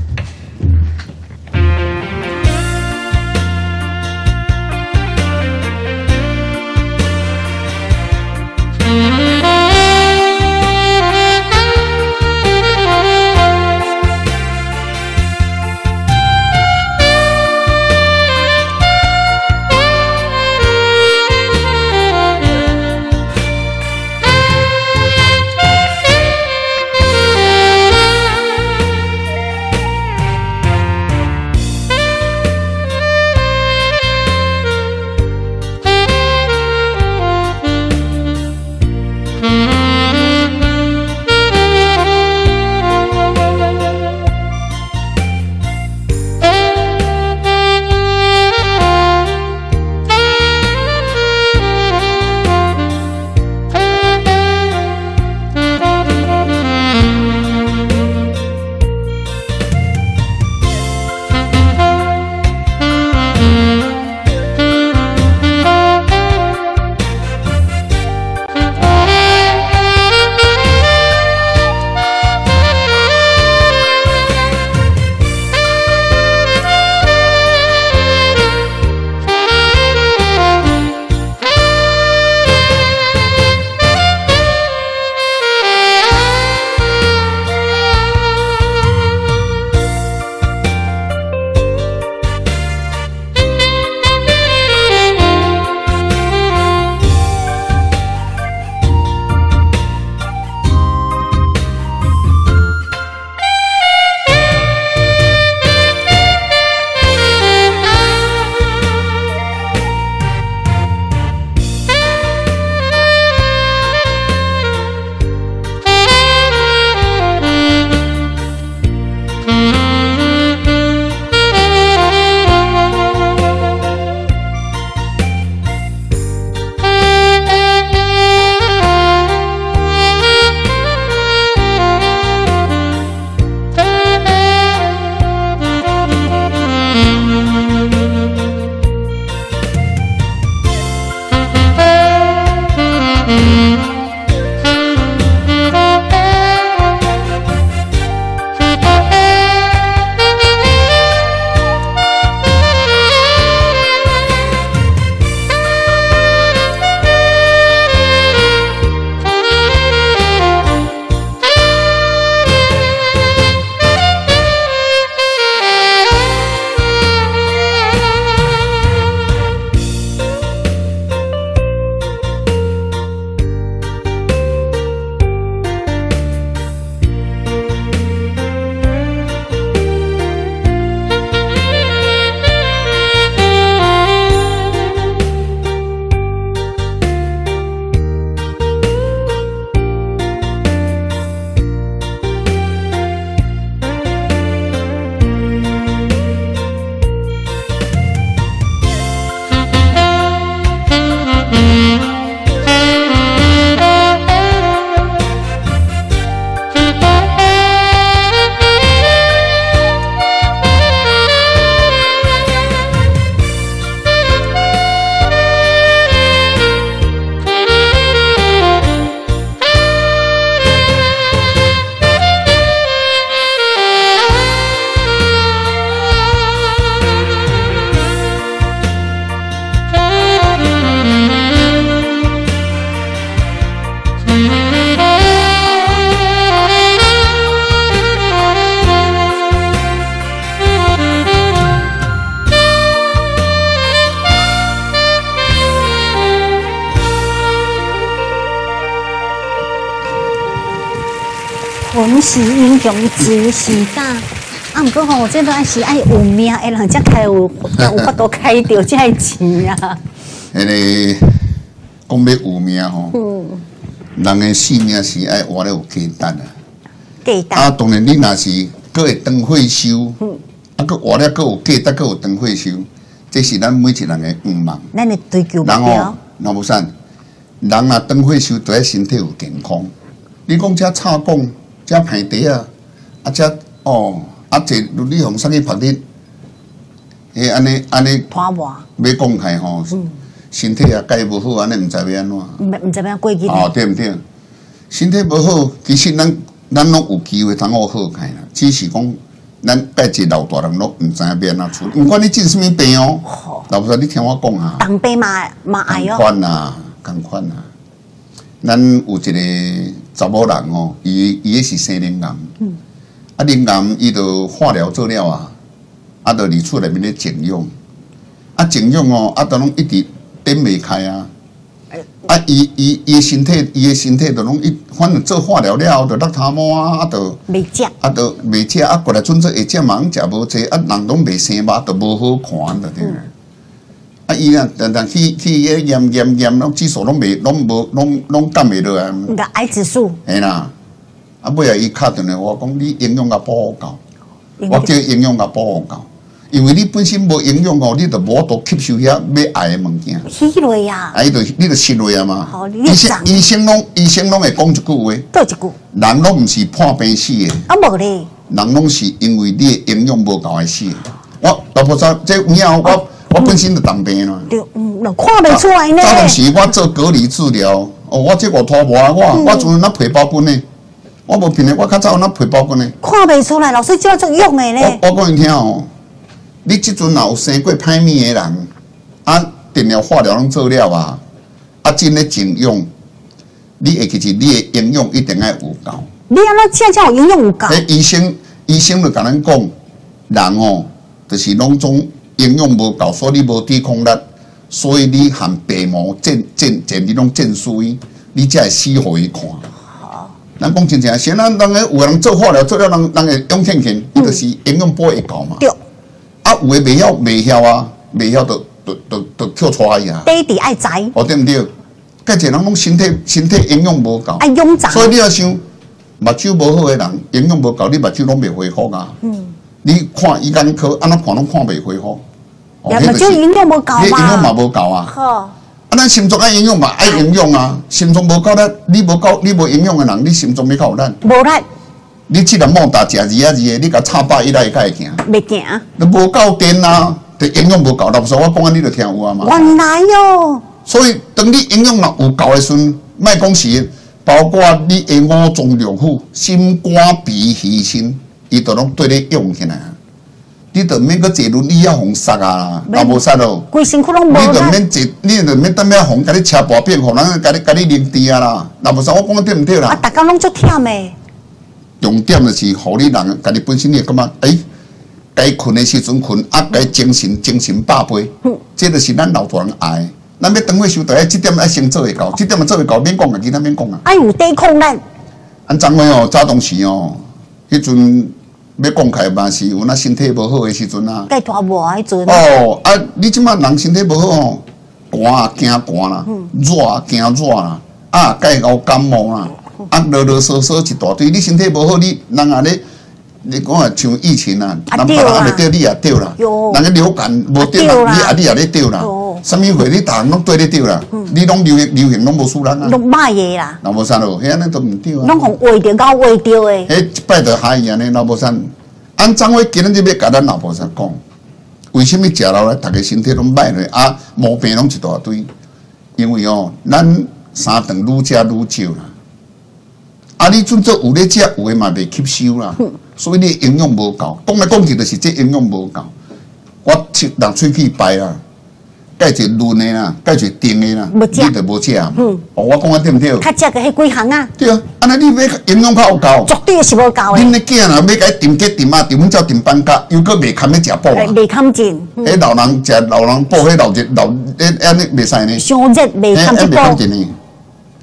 人是英雄，只是假。啊，毋过吼，这都爱是爱有命的人才开有，有法度开到这个钱啊。 迄个讲要有命吼，嗯，人的性命是爱活了有价值啊。 价值。 啊，当然你若是搁会当退休，嗯，啊，搁活了搁有价值，搁有当退休，这是咱每一人的愿望。 咱的追求目标。 人哦，那无啥，人若当退休，都要身体有健康。你讲遮炒讲，遮歹茶啊，啊遮哦。啊，这你互啥去拍你？诶，安尼安尼， 拖磨。 要讲开吼，身体也介无好，安尼毋知要安怎？ 毋毋知要过日子。 哦，对毋对？身体无好，其实咱咱拢有机会通好好开啦。只是讲咱介一老大人拢毋知影要安怎处理。毋管你治什么病哦，老婆你听我讲啊。 当病嘛嘛爱哦。 共款啊，共款啊。咱有一个查某人哦，伊伊是生灵癌。嗯。啊，灵癌伊就化疗做了啊，啊，就伫厝内面咧静养，啊，静养哦，啊，都拢一直点袂开啊，啊，伊伊伊身体，伊诶身体就拢一，反正做化疗了后，就落头毛啊，啊，就袂食， 啊，就袂食，啊，过来阵子会食嘛，食无济，啊，人拢袂生肉，就无好看，就对啦。啊，伊啊，常常去去迄验验验，拢指数拢袂，拢无，拢拢降袂落来。 个癌指数。 嘿啦。啊，尾啊，伊敲电话我讲，你营养甲保护够，我叫营养甲保护够，因为你本身无营养哦，你就无度吸收遐要爱的物件。 吸落呀！ 啊，伊就你就吸落啊嘛。 好， 医生医生拢医生拢会讲一句话。 倒一句。 人拢毋是破病死的。 啊，无咧。 人拢是因为你的营养无够而死的。我老婆说，这有影我我本身就当病了。 对，嗯，看袂出来呢。 早当时我做隔离治疗，哦，我这个拖磨啊，我我做那皮包骨呢。我无骗你，我较早有那皮包骨呢。 看袂出来，老师叫做用的呢。 我我讲你听哦，你即阵若有生过歹物的人，啊，电疗化疗拢做了啊，啊，真咧静养，你会其实你的营养一定要有够。 你安怎正正有营养有够？ 迄医生医生就甲咱讲，人哦，就是拢总营养无够，所以你无抵抗力，所以你含白毛渐渐渐你拢渐衰，你才会死互伊看。咱讲真正，现在人个有人做化疗做了，人人会养健健，伊就是营养补会够嘛。对。啊，有诶袂晓袂晓啊，袂晓就就就就跳出来啊。 爹地爱知。 哦，对毋对？介侪人拢身体身体营养无够。爱养杂。 所以你要想，目睭无好诶人，营养无够，你目睭拢袂恢复啊。嗯。你看医眼科，安怎看拢看袂恢复。 目睭营养无够嘛。 你营养嘛无够啊。好。啊，咱心脏爱营养嘛，爱营养啊！心脏无够力，你无够，你无营养的人，你心脏要靠有力。 无力。 你即个莫打食二啊二的，你甲插百一来才会行。 袂行。 你无够电啊，就营养无够。老实说，我讲安你就听有啊嘛。 原来哟。 所以，当你营养若有够的时阵，莫讲是，包括你的五脏六腑、心肝脾肺肾，伊都拢对你用起来。你就免搁坐轮椅啊，红杀啊，也无杀咯。 规身躯拢无。 你就免坐，你就免等遐红，甲你车跋变，互人甲你甲你拎地啊啦。也无杀，我讲对毋对啦？ 啊，逐工拢足忝诶。重点就是互你人，家己本身你感觉，诶，该困的时阵困，啊，该精神精神百倍。嗯。这就是咱老大人爱。咱要当去修，就爱这点爱先做会到，这点啊做会到，免讲啊，其他免讲啊。 爱有抵抗力。 按昨暝哦，早当时哦，迄阵。要讲开嘛是有那身体无好的时阵啊， 该拖磨迄阵。 哦，啊，你即马人身体无好哦，寒啊惊寒啦，热啊惊热啦，啊，该有感冒啦，啊，啰啰嗦嗦一大堆。你身体无好，你人啊咧，你讲啊像疫情啊，人别人也袂得，你也得啦。人个流感无得啦，你啊你也咧得啦。什么会你逐项拢对咧得啦，你拢流行流行拢无输人啊。 拢歹个啦。 那无啥咯，遐安尼都毋对啊。 拢互话着搞话着诶。 迄一摆着害伊安尼，那无啥。按怎话今日就要甲咱老婆说讲，为什么食落来，大家身体拢歹咧？啊，毛病拢一大堆，因为哦，咱三顿愈食愈少啦。啊，你准做有咧食，有诶嘛袂吸收啦，所以你营养无够。讲来讲去，就是这营养无够。我吃人喙齿白啦，介侪润诶啦，介侪甜诶啦，你就无食。嗯，哦，我讲啊对毋对？ 较食个迄几项啊？ 对啊，安尼你要营养较有够。 绝对是无够诶。 恁咧囝若要甲伊炖鸡炖啊，炖阮照炖班甲，又搁袂堪咧食补啊。 袂堪进。 迄老人食老人补，迄老热老，迄安尼袂使呢。 伤热袂堪进补。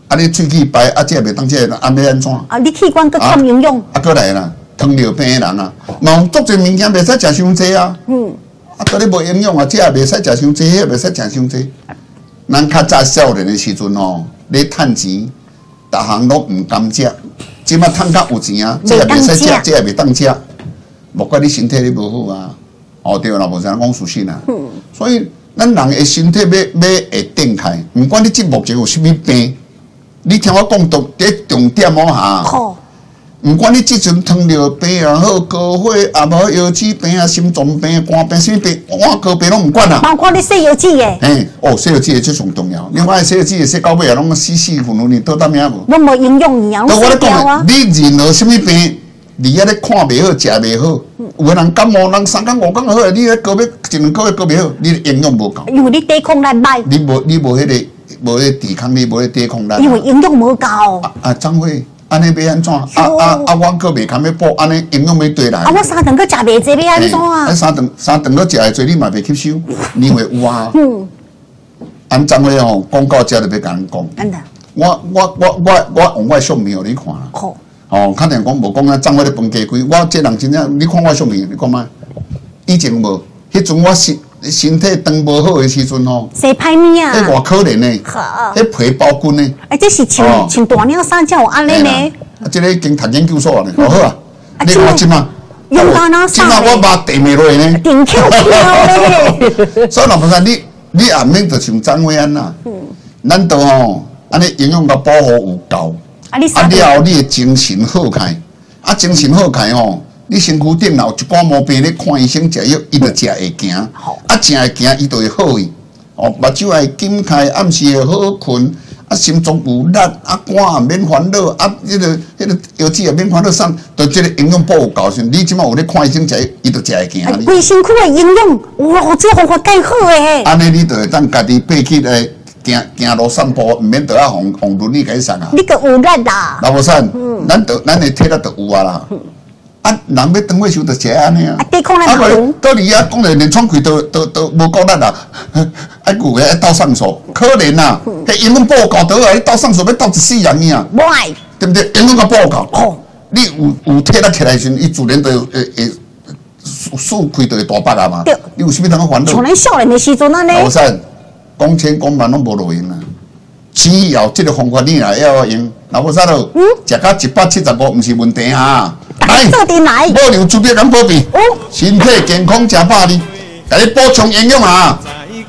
啊，你喙齿白，啊，这也袂当这，啊，要安怎？ 啊，你器官搁欠营养。 啊，过来啦，糖尿病的人啊，嘛有足侪物件袂使食伤济啊。嗯。啊，到底无营养啊，这也袂使食伤济，迄也袂使食伤济。咱较早少年的时阵吼，咧趁钱，逐项拢毋甘食。即马趁较有钱啊，这也袂使食，这也袂当食。莫怪你身体你无好啊。哦，对啦，无啥人讲事实啦。嗯。所以咱人的身体要要会定开，毋管你即目前有啥物病。你听我讲，重第重点哦哈，好，唔管你即阵糖尿病也好，高血压无腰子病啊、心脏病、肝病、什么病，我高病拢唔管啦。 包括你洗腰子的。 嘿，哦，洗腰子的最上重要。另外，洗腰子的洗到尾啊，拢死死糊糊，你倒当命无？ 拢无营养呀，拢我咧讲你任何什么病，你遐咧看袂好，食袂好，有个人感冒，人三工五工好，你咧高月一两个月高袂好，你营养无够。 因为你抵抗力歹。 你无你无迄个。无咧抵抗力，无咧抵抗力。 因为营养无够。 啊啊，张辉，安尼要安怎？啊啊啊！我搁袂堪要补，安尼营养要对来。 啊，我三顿搁食袂济，要安怎啊？ 啊，三顿三顿搁食会济，你嘛袂吸收，你会有啊。嗯。安张辉吼，广告遮就要甲人讲。真的。我我我我我用我相片互你看啦。好。哦，肯定讲无讲啊，张辉咧饭加贵，我这人真正，你看我相片，你讲嘛？以前无，迄阵我身身体当无好的时阵吼， 洗歹面啊， 迄偌可怜呢，迄皮包菌呢。 哎，这是穿穿大领衫才有安尼呢。 啊，这个已经读研究所呢，好好啊。你看即嘛， 用大领衫， 即嘛我把地面落呢， 顶翘翘咧。 所以老婆说，你你也免就像张伟安呐，咱都吼，安尼营养甲保护有够，啊了后你的精神好开，啊精神好开吼。你身躯顶有一寡毛病，你看医生食药，伊就食会行。啊，食会行，伊就会好去。哦，目睭会紧开，暗时会好困。啊，心脏有力，啊，肝也免烦恼，啊，迄个、迄个腰子也免烦恼。上，就即个营养补有够先。你即马有咧看医生食，伊就食会行。 规身躯的营养，哇，这方法介好诶！ 安尼你就会当家己爬起来行行路散步，毋免得啊红红轮椅解送啊。 你个有力啦！ 老婆生，咱得咱的体力就有啊啦。啊，人要当退休就食安尼啊！ 啊，抵抗力强。 到你啊，讲连连创开都都都无够力啦！啊，有个斗上手，可怜呐！迄营养补够倒啊，你斗上手要斗一世人去啊！ 袂， 对不对？营养甲补够。哦，你有有体力起来时，伊自然就会会速开就会大白啊嘛。对。你有啥物通烦恼？ 像咱少年的时阵安尼。 老三，讲千讲万拢无路用啊！只要这个方法你若要用，那无啥咯。嗯。食到一百七十五，毋是问题啊！来，保留猪血跟保庇，身体健康吃饱哩，给你补充营养啊！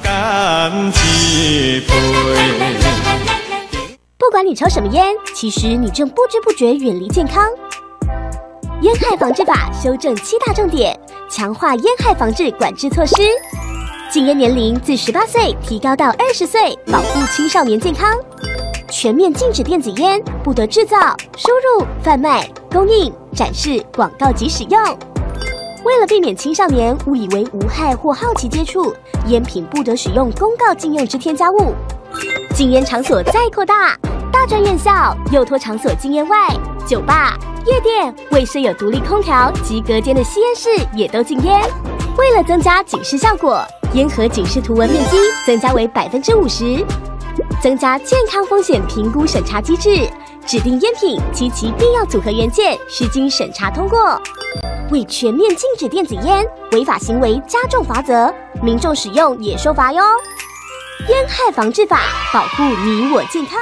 不管你抽什么烟，其实你正不知不觉远离健康。烟害防治法修正七大重点，强化烟害防治管制措施。禁烟年龄自十八岁提高到二十岁，保护青少年健康。全面禁止电子烟，不得制造、输入、贩卖、供应、展示、广告及使用。为了避免青少年误以为无害或好奇接触，烟品不得使用公告禁用之添加物。禁烟场所再扩大，大专院校、幼托场所禁烟外，酒吧、夜店未设有独立空调及隔间的吸烟室也都禁烟。为了增加警示效果，烟盒警示图文面积增加为百分之五十。增加健康风险评估审查机制，指定烟品及其必要组合元件需经审查通过。为全面禁止电子烟，违法行为加重罚则，民众使用也受罚哟。烟害防治法，保护你我健康。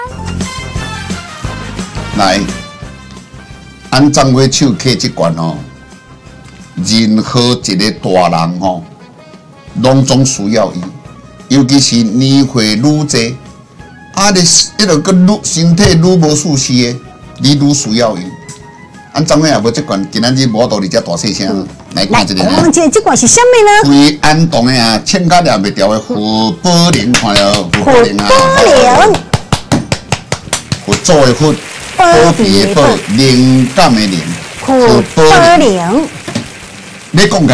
来，按张伟手摕这罐哦，任何一个大人吼，拢总需要伊，尤其是年岁愈侪。啊！你迄个个愈身体愈无舒适的，你愈需要伊。按张伟也无即罐，今仔日无道理遮大细声来讲一个。 来，这这罐是啥物呢？ 为安动的啊，欠甲抓袂掉的胡宝莲，看了胡宝莲啊。 胡宝莲。 有做的福，保庇的保，灵感的灵。 胡宝莲。 你讲起即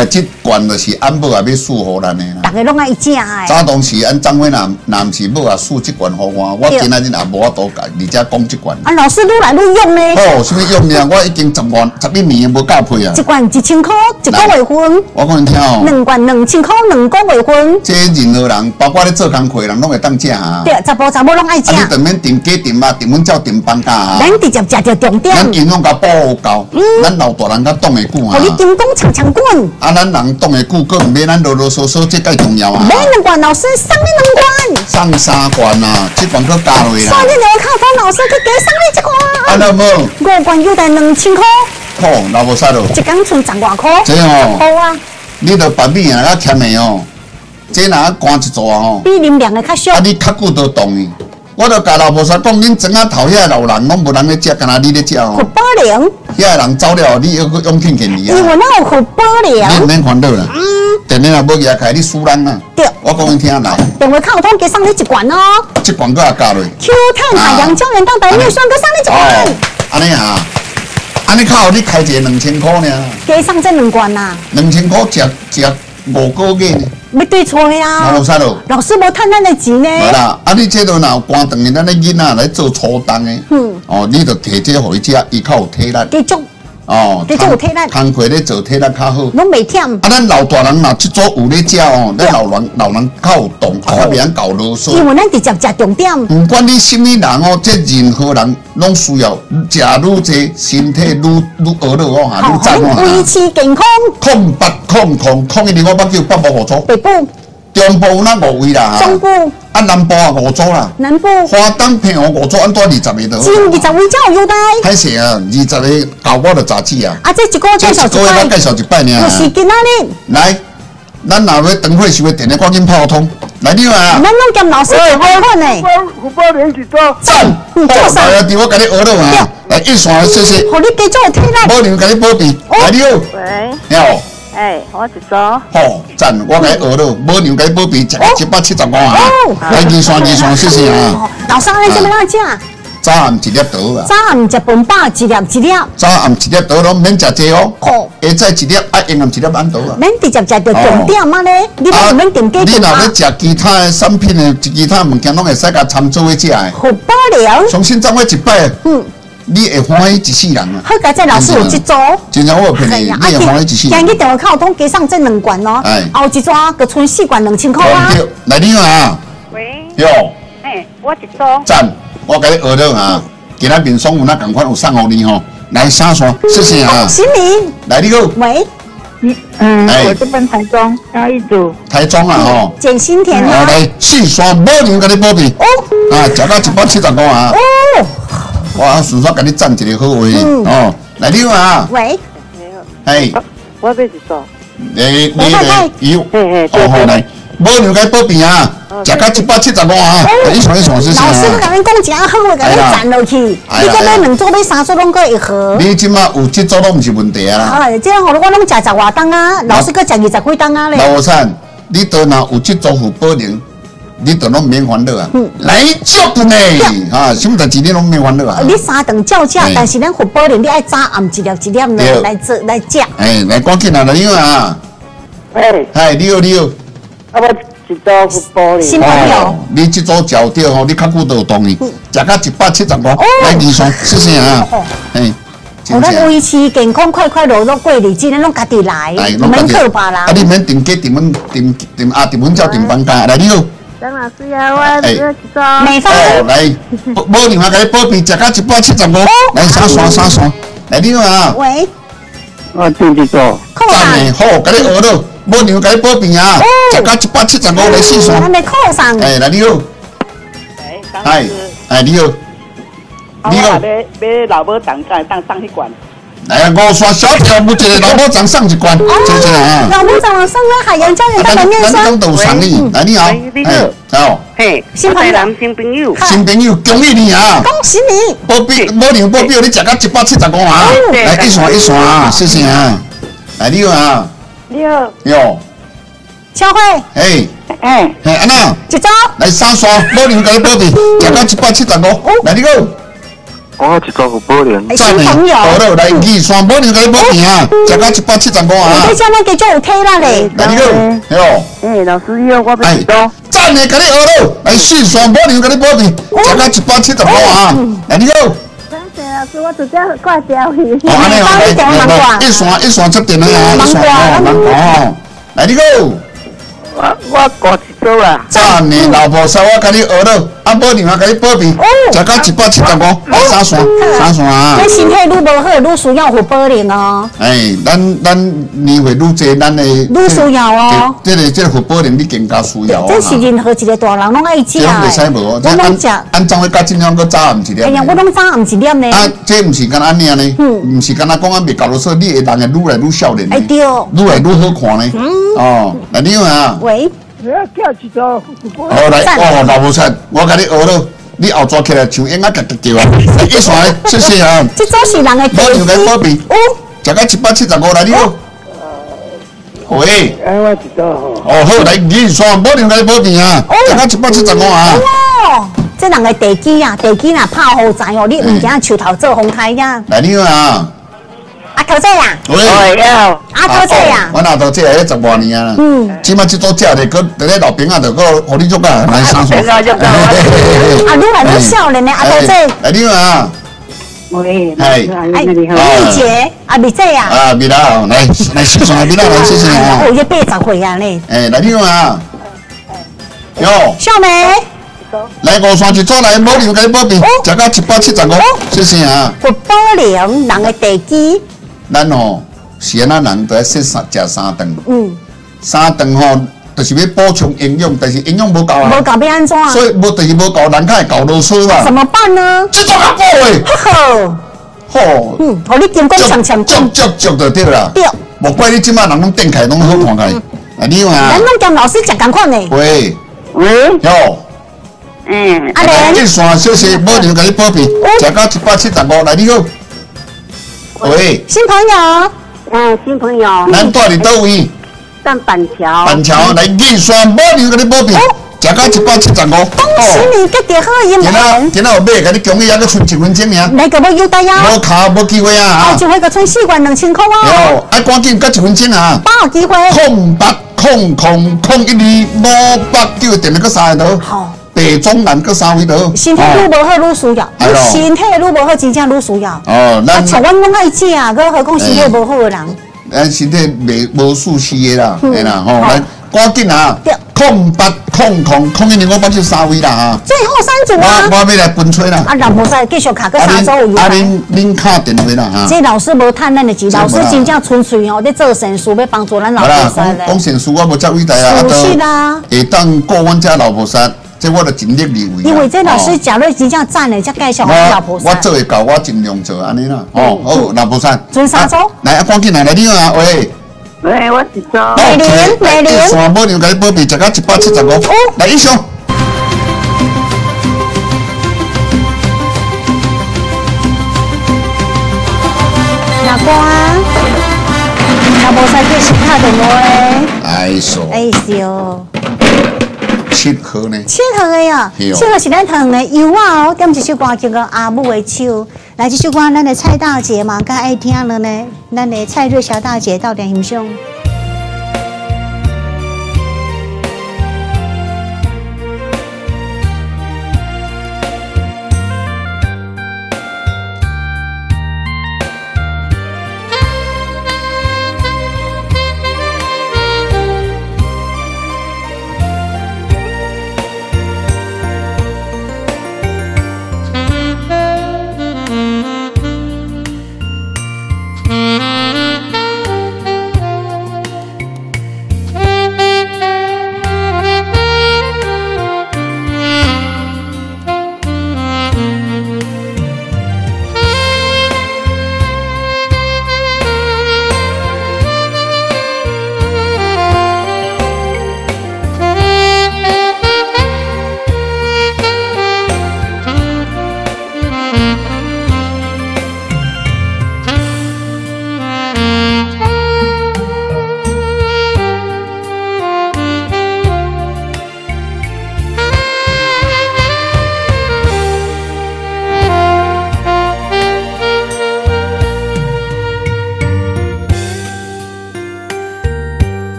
罐就是俺母也要输互咱的啦。 大家拢爱食诶。 早当时俺张伟南南是母也输这罐互我，我今仔日也无法度而且讲这罐。 啊，老师愈来愈用呢。 哦，什么用呢？我已经十万十一年无够配啊。 一罐一千块，一个月份。 我讲你听哦。 两罐两千块，两个月份。 这任何人，包括咧做工课的人，拢会当食啊。 对，查甫查某拢爱食。 啊，你当面订鸡订肉，订阮照订饭价啊。 咱直接食着重点。 咱营养甲保护够，咱老大人甲冻会久啊。 互你金光长长滚。 啊，咱人冻会久，佫毋免咱啰啰嗦嗦，这介重要啊。 买两罐，老师送你两罐。 送三罐啊，这罐佫加落啦。 所以你就靠通老师去加送你一罐。 啊，那无。 五罐又得两千块。 好，那无使咯。 一工剩十外块。 这哦。 好啊。 你着白米啊，较欠的哦。这若干一撮哦。 比啉量的较俗。 啊，你较久都冻去。我著甲老婆说讲，恁庄仔头遐老人拢无人咧食，干那你咧食哦。 福宝莲。 遐人走了，你又去用庆庆你啊。 因为咱有福宝莲。 你毋免烦恼啦。嗯。电话若无举开，你输人啊。 对。 我讲你听来。 电话卡通加送你一罐哦。 一罐佫也加落。 Q 碳海洋胶原蛋白面霜佫送你一罐。 安尼啊。安尼靠你开一个两千块呢？ 加送这两罐呐。 两千块食食五个月呢？ 要对错呀。 那无使咯。 老师无趁咱的钱呢。 无啦，啊你这都若有寒顿的，咱的囡仔来做初冬的。嗯。哦，你着摕这互伊食，伊较有体力。 继续。 哦。 继续有体力。 工课咧做体力较好。 拢袂忝。 啊，咱老大人若即组有咧食哦，咱老人老人较有动，较袂晓搞啰嗦。 因为咱直接食重点。 不管你什么人哦，这任何人拢需要食愈济，身体愈愈好了哦，哈，愈赞哦。 维持健康。 空八空空空一零五八九北部五组。 北部。 中部有哪五位啦？ 中部。 啊，南部啊五组啦。 南部。 花东平湖五组，按多二十个度。 只有二十位才有优待。 歹势啊，二十个搞我就杂志啊。 啊，这一个介绍一摆。 这一个介绍一摆呢。 就是今仔日。 来，咱若要等会想要电话赶紧泡通。来，你啊。 咱拢兼老师做好款呢。 福宝莲一组。 赞。好，来啊，弟，我甲你学了啊。来，一线谢谢。 互你加做体力。 保娘甲你保庇。来，你好。 喂。 你好。 哎，我一组。 好，赞，我甲你学了，保娘甲你保庇，一个一百七十五啊。来，二线二线谢谢啊。 老师，你怎么样食？ 早暗一粒倒啊。 早暗一饭饱，一粒一粒。 早暗一粒倒拢免食济哦。 好。 下早一粒，啊，下暗一粒安倒啊。 免直接食着重点啊咧，你不免定价。 你若要食其他的产品的，其他物件拢会使甲参做去食的。 福宝莲。 重新再我一摆。嗯。你会欢喜一世人啊！ 好，佳这老师有一组， 真正我骗你，你会欢喜一世人。 今日电话卡有通加上这两罐哦，后一抓佮剩四罐两千块啊。 来你啊！ 喂。 哟。 嘿，我一组。 赞，我甲你学了啊！今仔面霜有哪共款有送互你吼？来三双，谢谢啊！ 恭喜你。 来你好。 喂。 嗯，我这边台中要一组。 台中啊吼。 简新田啊。来四双，保娘甲你保庇。哦。啊，食到一百七十五啊。哦。我顺续甲你赞一个好话哦，来你啊！ 喂， 哎， 我要一组。 你你有，好好来，保娘甲保庇啊，食到一百七十五啊，一双一双是啥？ 老师，我甲你讲真好，我甲你赞落去，你这买两组买三组拢个会好。 你即马有即组拢毋是问题啊啦。 哎，这样我我拢食十外档啊，老师佫食二十几档啊咧。 老三，你倒若有即组付保娘。你都拢唔免烦恼啊！来足呢，哈，什么代志你拢唔免烦恼啊！ 你三顿照食，但是咱福宝莲你爱早暗一粒一粒呢来做来食。 哎，来赶紧啊！来你好啊！ 哎， 哎，你好你好。 啊，我一组福宝莲。 新朋友， 你即组照着吼，你较久都有动力，食到一百七十五，来二双，谢谢啊！哎。 我咱维持健康、快快乐乐过日子，咱拢家己来，唔免靠别人。 啊，你免订鸡、订粉、订订啊、订粉照、订饭家。来你好。 张老师呀，我一组。 美芳。 来，保娘啊，甲你保庇，食到一百七十五，来三双三双。来你好啊。 喂。 我订一组。 赞诶，好，甲你学了，保娘甲你保庇啊，食到一百七十五来四双。 还没扣上。 哎，来你好。 哎，张老师。 哎，你好。 你好。买买老母长干当上一罐。 来啊，五刷小条，目一个老母长上一罐，谢谢啊。 老母长上个海洋胶原蛋白面霜。 咱都有送你，来你好。 你好。 好。 嘿，新朋友，新朋友。 新朋友，恭喜你啊！ 恭喜你。 保庇，保娘保庇，你食到一百七十五啊！来一双一双啊，谢谢啊。来你好啊。 你好。 哟。 小慧。 哎。 哎。 哎，安娜。 一组。 来三双，保娘甲你保庇，食到一百七十五。来你好。 我一组有保龄。 赞的，好了，来二山保龄给你保平啊，食到一百七十五啊。 你这么叫做有体力嘞？ 来你好，哟。 哎，老师要我要几多？ 赞的，给你学了，来四山保龄给你保平，食到一百七十五啊。来你好。 老师，我直接挂掉去。 哦，安尼哦，来来，一山一山出电的啊，一山哦，哦，来你好。 我我挂一组啊。 赞的，老婆说我给你学了，啊，保龄啊，给你保平，食到一百七十五，来三山，三山啊。 咱身体愈无好，愈需要有保龄哦。 哎，咱咱年岁愈济，咱的愈需要哦。 这个这个保龄你更加需要啊。 这是任何一个大人拢爱食的。 这拢袂使无， 我拢食。 按怎会甲尽量搁早暗一点？ 哎呀，我拢早暗一点呢。 啊，这毋是干安尼呢？嗯，毋是干那讲啊，袂搞到说你的人会愈来愈少年。 哎对。 愈来愈好看呢。嗯。哦，来你好啊。 喂。 我要叫一组。 好来，哦，老婆产，我甲你学了，你后抓起来像婴仔夹夹叫啊！一山，谢谢啊。 这都是人的保龄给保庇。哦。食到一百七十五来你好。喂。 哎，我一组吼。 哦好，来二山保龄给保庇啊！食到一百七十五啊。 哦。这人的地基啊，地基若拍好在哦，你唔惊树头做风台呀？ 来你好啊。 阿头姐呀， 喂， 要阿头姐呀， 我阿头姐迄十外年啊，嗯，即马即组食咧，搁伫咧老兵啊，就搁互你做个来三双。啊， 愈来愈少年呢，阿头姐。 来你好啊。 喂， 哎， 丽姐，阿美姐呀。 啊，美拉，来来四双美拉来谢谢啊。 哦，一八十岁啊咧。 哎，来你好啊。哟。 小梅。 来五山一组来，保龄给你保庇，食到一百七十五，谢谢啊。 有保龄，人的地基。 咱吼是安那人，都要食三食三顿。嗯。三顿吼，就是要补充营养，但是营养无够啊。 无够要安怎？ 所以无就是无够，人较会搞啰嗦嘛。 怎么办呢？ 这种较补诶。 呵吼。 嗯，互你金光强强。 足足足就对啦。对。莫怪你即摆人拢顶开拢好看开。啊，你好啊。 咱拢兼老师食共款呢。 喂。 喂。 哟。 嗯。 阿莲。 一山小谢保龄给你保庇，食到一百七十五，来你好。喂， 新朋友， 嗯，新朋友， 咱住伫倒位？ 站板桥。 板桥来二山保龄给你保庇，食到一百七十五。 恭喜你，结结好姻今仔今仔有买，甲你恭喜还阁剩一分钟尔。 来个要优待啊！ 无卡无机会啊！ 哦，一回个剩四万两千块啊！ 哦，爱赶紧，阁一分钟啊！ 把握机会。 空八空空空一二五八九，点了个三个刀。好。地中南各三位刀， 身体愈无好愈需要，身体愈无好真正愈需要。哦，咱像阮拢爱食，更何况身体无好的人。 咱身体袂无舒适的啦，嘿啦吼，来赶紧啊！空八空空空一二五八九三位啦哈。 最后三组啊！ 我我要来分吹啦。 啊，老婆仔继续卡个三组有。 啊，恁恁敲电话啦哈。 这老师无趁咱的钱，老师真正纯粹哦，在做善事，要帮助咱老婆仔咧。 讲善事我无遮伟大啊， 是啦。 会当过阮遮老婆仔。这我就尽力而为。 因为这老师假如真正赞的，才介绍我老婆我做会到，我尽量做安尼啦。哦，好，老婆山。 准三组。 来，赶紧来，来你好啊，喂。 喂，我一组。 美玲，美玲。 山保龄给你保庇，食到一百七十五。来，英雄。 老公，老婆山继续打电话。 哎说。 哎呦。 七号呢？ 七号的呀，七号是咱糖的油啊哦，点一首歌叫做《阿母的手》。来，这首歌咱的蔡大姐嘛，较爱听了呢。咱的蔡瑞霞大姐到底欣赏。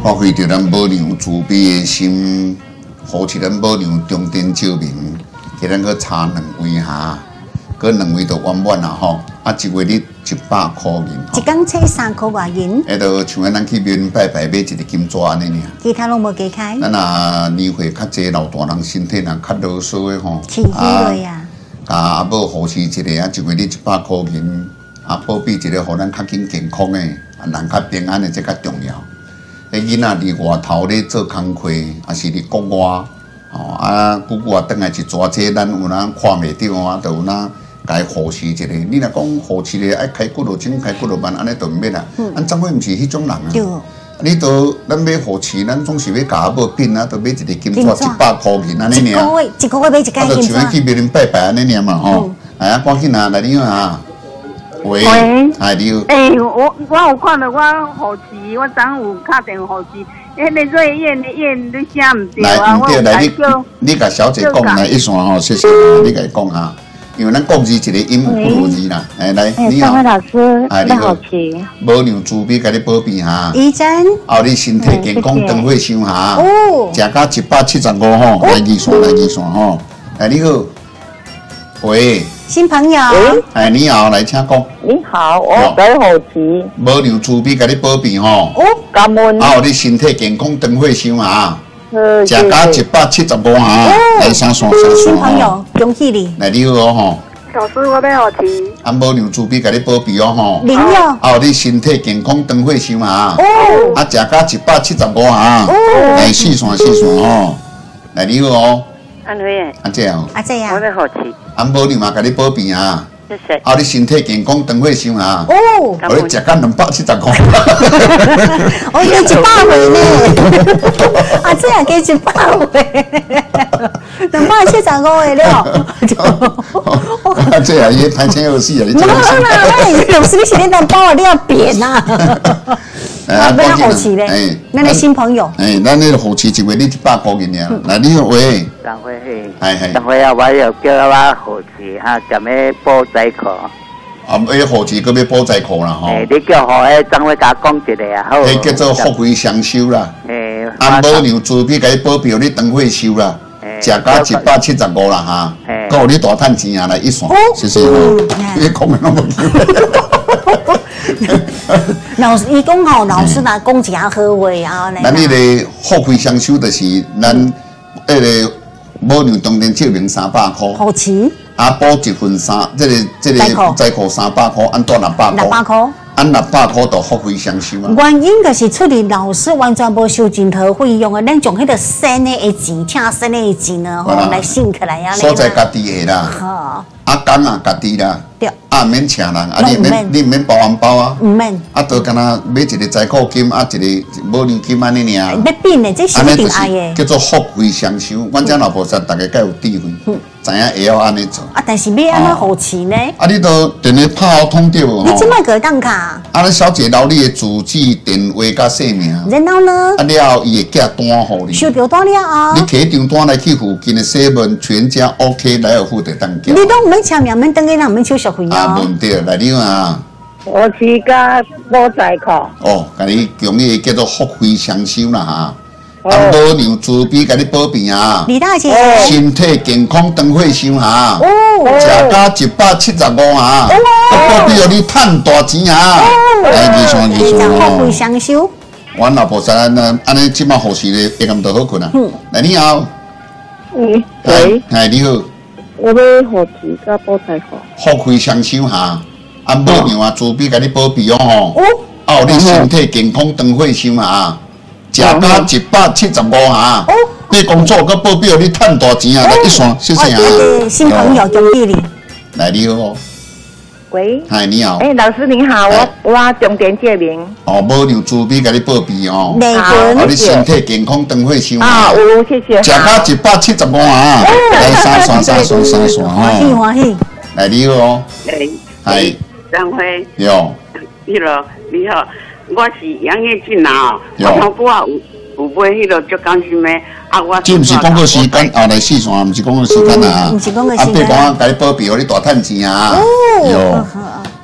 发挥着咱保良慈悲的心，扶持咱保良中殿照明，给咱去差两位哈，搁两位就圆满啦吼。啊，一月日一百块银， 一工才三块外银。 迄都像咱去庙拜拜买一个金纸安尼尔。 其他拢无加开。 咱若年岁较济，老大人身体若较啰嗦的吼。 气虚了呀。 啊，阿母扶持一个啊，一月日一百块银，啊，保庇一个，互咱较紧健康的，啊，人较平安的，这较重要。迄囡仔伫外头咧做工课，啊是伫国外，哦啊，久久啊，转来一抓这，咱有人看袂着啊，就有人该扶持一下。你若讲扶持咧，爱开骨肉精、开骨肉慢，安尼就毋免啦。咱怎会毋是迄种人啊？对。你都咱要扶持，咱总是要甲阿母变啊，都买一个金纸一百块银安尼尔。 一个月一个月买一间金纸。啊，就像去庙里拜拜安尼尔嘛吼。哎呀，赶紧啊，来你啊。喂，哎你好。 哎，我我有看到我护士，我昨有敲电话护士，迄个瑞燕的燕，你声唔对啊？ 来，唔对，来你你甲小姐讲来一声吼，谢谢，你甲伊讲哈。因为咱国字一个音不如字啦，哎来，你好， 老师， 哎你好，保良慈悲，甲你保庇哈。 医生， 哦，你身体健康，长岁寿哈。哦，食到一百七十五吼，来二线，来二线吼。哎你好，喂。 新朋友， 哎你好，来请讲。 你好，我在护持。 保良慈悲，甲你保庇吼。 哦，感恩。 啊，你身体健康，长岁寿哈。食到一百七十五哈，来三线三线。 新朋友，恭喜你！ 来你好哦吼。 老师，我要护持。 安保良慈悲，甲你保庇哦吼。 零哟。 啊，你身体健康，长岁寿哈。哦。啊，食到一百七十五哈。哦。来四线四线吼。来你好哦。 安辉。 阿姐哦。 阿姐呀。 我要护持。 安保良嘛，甲你保庇啊。 谢谢。 啊，你身体健康，长岁寿哈。 哦。 我你食到两百七十五。 我加一百回呢。啊，这样加一百回，两百七十五个了。 啊，这样也谈钱有事啊！你没有啦，有时你是你当包你要扁呐。啊，不要好奇嘞。哎，那你新朋友。 哎，咱那个好奇一月你一百块银尔。来，你好喂。 张辉嘿。 系系。 张辉啊，我又叫我好奇啊，踮咧补仔课。 啊，迄护持搁要补财库啦吼。 诶，你叫好诶，张伟甲讲一个啊，好。 迄叫做福慧双修啦。诶。安保良慈悲甲你保庇你长岁寿啦，食到一百七十五啦哈。诶。够你大趁钱啊来一算，谢谢吼。你讲的那么久。 老师，伊讲吼，老师来讲一下好话啊。 咱迄个福慧双修就是咱迄个保良中殿照明三百块。 护持。 啊，补一份三，这个这个财库三百块，按多六百块。 六百块。 按六百块就福慧双修啊。 原因就是出于老师完全无收任何费用的，咱从迄个省的钱，请省的钱呢，吼来省起来啊。 所在家己的啦。好。啊，工啊，家己啦。对。啊，免请人，啊，你免你免包红包啊。唔免。啊，就干那买一个财库金，啊，一个保良金安尼尔。 要变的，这是一定爱的。 叫做福慧双修，阮遮老菩萨大家皆有智慧，知影会晓安尼做。 啊，但是要安怎护持呢？ 啊，你都电话拍好通着无？ 你即摆个当卡？ 啊，你小姐留你的住址、电话甲姓名。 然后呢？ 啊了，伊会寄单互你。 收到单了啊！ 你摕张单来去附近的西门全家 OK 来尔富就当寄。 你都唔免签名，免登记，人免收续费啊。 啊，问对，来你啊。 我是甲补财库。 哦，甲你用伊叫做福慧双修啦哈。安保良慈悲，甲你保庇啊！ 李大姐， 身体健康，长岁寿哈！哦，食到一百七十五哈！哦，保庇你赚大钱啊！来，二三二三哦。 福慧双修。 阮老婆仔安安尼即摆护士咧，下暗就好困啊。嗯。来，你好。 嗯。喂。 哎，你好。 我要护持甲补财库。 福慧双修哈，安保良啊，慈悲甲你保庇哦吼。哦。哦，你身体健康，长岁寿啊！食到一百七十五哈，你工作佮保庇你赚大钱啊！来一算，谢谢啊！ 新朋友恭喜你。 来你好。 喂。 嗨，你好。 哎，老师您好，我我中电借名。 哦，保良慈悲甲你保庇哦。 好， 哦，你身体健康，长岁寿啊！有，谢谢。 食到一百七十五啊！来三线三线三线哈。 欢喜欢喜。 来你好。 哎。 嗨。 张辉。 有。 你好，你好。我是杨叶俊啊，我头拄啊有有买迄个足甘心的，啊我。 这毋是讲个时间，后来四线，毋是讲个时间啊。 毋是讲个时间。 啊，别讲甲你保庇，互你大趁钱啊。哦。有。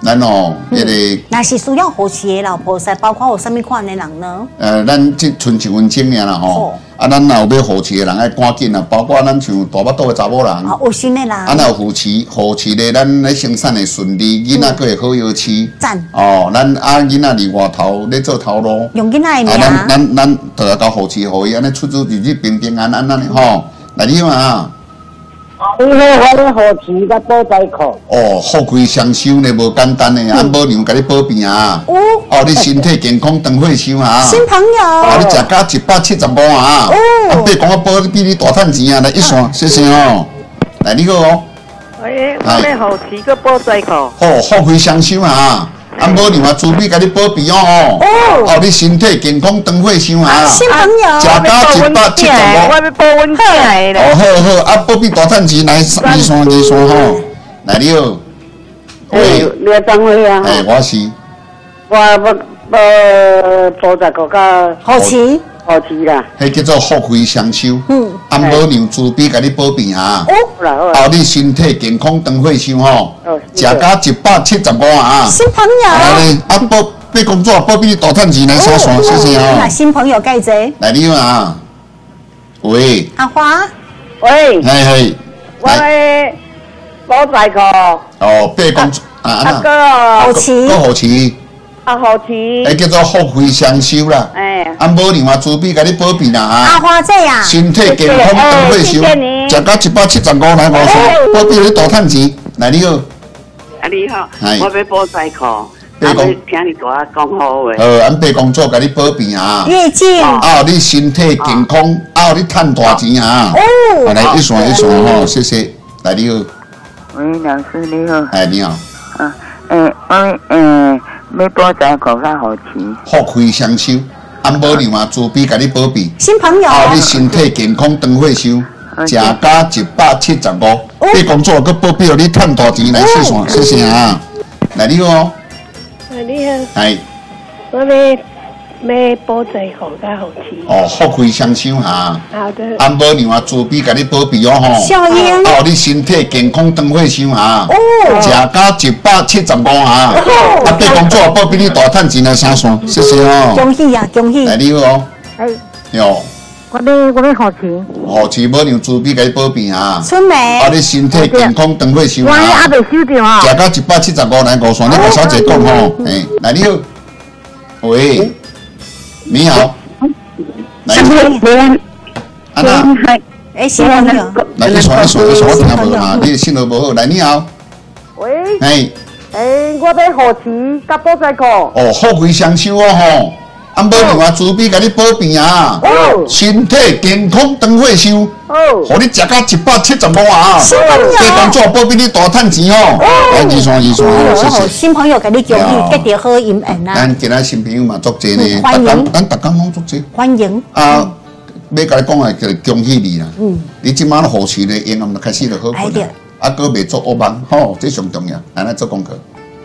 咱哦，迄个那是需要好饲的老婆婿，包括有什么款的人呢？ 呃，咱即剩一分钟尔啦吼。啊，咱若有要扶持的人，爱赶紧啊，包括咱像大巴肚的查某人， 啊，有心的人， 啊，若有扶持扶持的，咱咧生产会顺利，囡仔佫会好摇饲。 赞。 哦，咱啊囡仔伫外头咧做头路， 用囡仔的名。 啊，咱咱咱就要甲扶持互伊，安尼出入日日平平安安安尼吼。来你嘛。 你好，我咧扶持甲保灾裤。 哦，福贵双收呢，无简单呢，啊，无娘甲你保庇啊。哦。哦，你身体健康，长岁寿啊。 新朋友。 啊，你食到一百七十五啊。哦。啊，别讲我保比你大趁钱啊！来一算，谢谢哦。来你好哦。 喂，我咧扶持甲保灾裤。 哦，福贵双收啊。啊，无娘啊，朱比甲你保庇哦。哦。哦，你身体健康，长岁寿啊。 新朋友。 食到一百七十五。 我要保阮囝的咧。 哦，好好，啊，保庇大趁钱来二算二算吼。来你好。 喂，你张辉啊？ 哎，我是。 我我呃，保灾裤甲好饲。 好饲啦。 迄叫做福贵双收。嗯。啊，无娘朱比甲你保庇哈。哦。哦，你身体健康，长岁寿吼。哦。食到一百七十五啊！ 新朋友。 来啊，保被工作保庇大趁钱来算算，谢谢哦。 那新朋友介济。 来你好啊。喂。 阿花。 喂。 嘿嘿。 我咧保灾裤。 哦，被工作啊啊。啊个好饲。 个好饲。 啊好饲。 迄叫做福贵双收啦。哎。啊，无另外朱比甲你保庇啦啊。 阿花姐啊。 身体健康，长岁寿，食到一百七十五来五算，保庇你大趁钱。来你好。 啊你好，我要保灾裤。 白公， 听你大讲好话。 呃，俺白公做甲你保庇啊。 月经。 啊，你身体健康，啊，你赚大钱啊。哦。来一算一算吼，谢谢。来你好。 喂，老师你好。 哎，你好。 啊，诶，我诶要保灾裤较好饲。 福贵双收，俺无另外朱比甲你保庇。 新朋友。 啊，你身体健康，长岁寿。食到一百七十五，你工作佮保庇你赚大钱来试算，谢谢啊！来你好， 哎你好， 係， 我要要保济好较好饲。 哦，福贵双收哈。 好的。 安保另外朱比甲你保庇哦吼。 小英。 哦，你身体健康，长岁寿哈。哦。食到一百七十五哈。哦。啊，对工作保庇你大赚钱来试算，谢謝哦。 恭喜啊，恭喜！ 來你好。 哎。 喲。 我要我要好饲。 好飼無讓朱比甲你保庇哈。 春梅。 啊，你身體健康，長歲壽哈。 我還未收到啊。 食到一百七十五來五算，你個小姐講吼，誒，來你好。喂。你好。來。安娜。 誒，新朋友。 來，你說，你說，你說，我聽無嘛？你信號無好。來，你好。 喂。 誒。 誒，我要好飼甲保災褲。 哦，福貴雙收哦吼。啊，無另外朱比甲你保庇啊，哦，身體健康，長歲壽，哦，互你食到一百七十五啊， 新朋友， 對工作保庇你大趁錢哦，來二算二算，謝謝。 新朋友甲你恭喜，結條好姻緣啊！ 咱今仔新朋友嘛足濟呢， 歡迎， 咱逐工攏足濟， 歡迎。 啊，要甲你講誒，就恭喜你啦。嗯，你即馬好市咧，英暗就開始就好困啦，啊，閣未做惡夢，吼，這上重要，安尼做功課。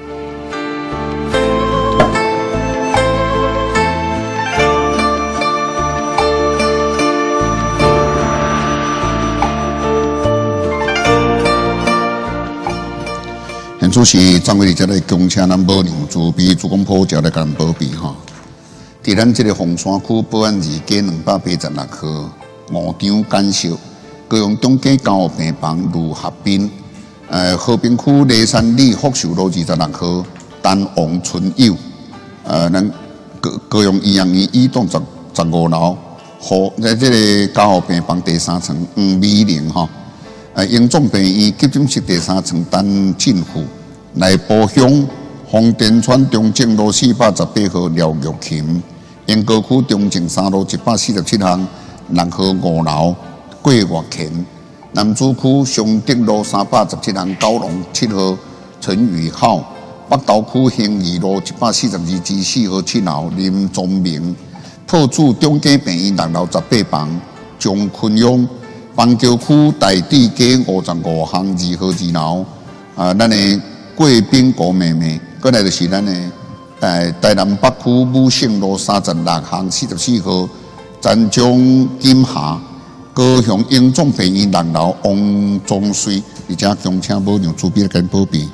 现主是张伟丽在来恭请咱保良朱比主公普照来甲咱保庇吼。伫咱即个凤山区保安二街两百八十六号五张简少，高雄中街监护病房如合并，呃和平区梨山里福寿路二十六号丹王村友，呃咱高高雄医院院一栋十十五楼，和在即个监护病房第三层黄美玲吼。呃，永总病院急诊室第三层单进府，内部乡丰田村中正路四百十八号廖玉琴，永歌区中正三路一百四十七巷六号五楼郭月琴，南主区尚德路三百十七巷九龙七号陈宇浩，北投区兴义路一百四十二至四号七楼林宗明，破主中街病院六楼十八房张坤勇。邦桥区大地街五十五巷二号二楼，啊，咱的贵宾国妹妹，过来就是咱的诶台南北区武胜路三十六巷四十四号詹江金霞，高雄永总病院六楼王宗水，而且恭请保良主笔来跟保庇，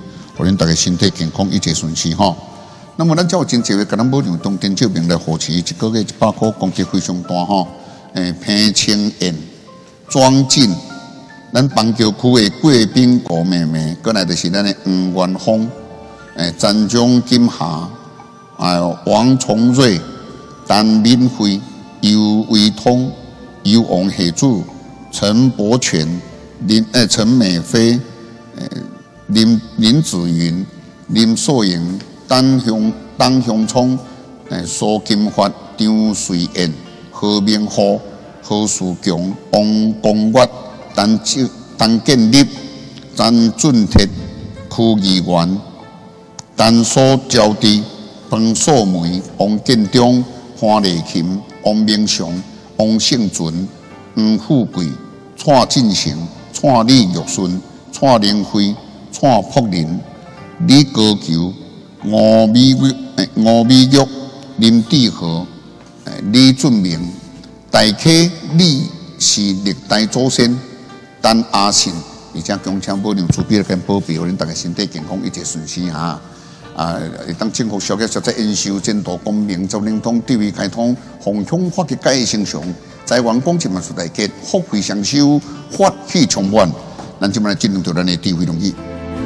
互恁大家身体健康，一切顺遂吼。那么咱才有真济位，甲咱保养中电照明来护持，一个月一百块，功绩非常大吼。诶，平清燕、庄进，咱邦桥区的贵宾郭妹妹，过来就是咱的黄元峰，诶，詹江金霞，还有王崇瑞、陈敏慧、尤维通、尤王喜柱、陈柏全、林诶陈美菲、诶林林子云、林素莹、单向单向聪、诶苏金发、张瑞燕。何明虎、何树强、王光月、陈建陈建立、张俊铁、区议员、陈所招娣、彭素梅、王建中、黄丽琴、王明祥、王胜存、黄富贵、蔡进成、蔡李玉顺、蔡玲辉、蔡福林、李高球、吴美玉、吴美玉、林志和。李俊明、大溪李是历代祖先，陈阿信，而且强强保养储备跟保庇，互恁大家身体健康一切顺遂哈。啊，当政府小个小在延寿监督公明州灵通地位开通，弘向法律界形象，在员工一万数大吉，福慧双收，法喜充满。咱今摆进入到咱的智慧龙语。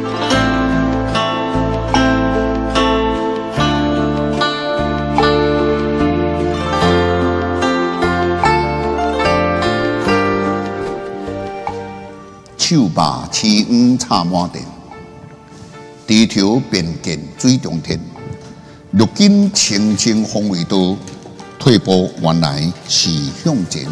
手把青黄插满田，地条便见水中天。如今清清风味多，退步原来是向前。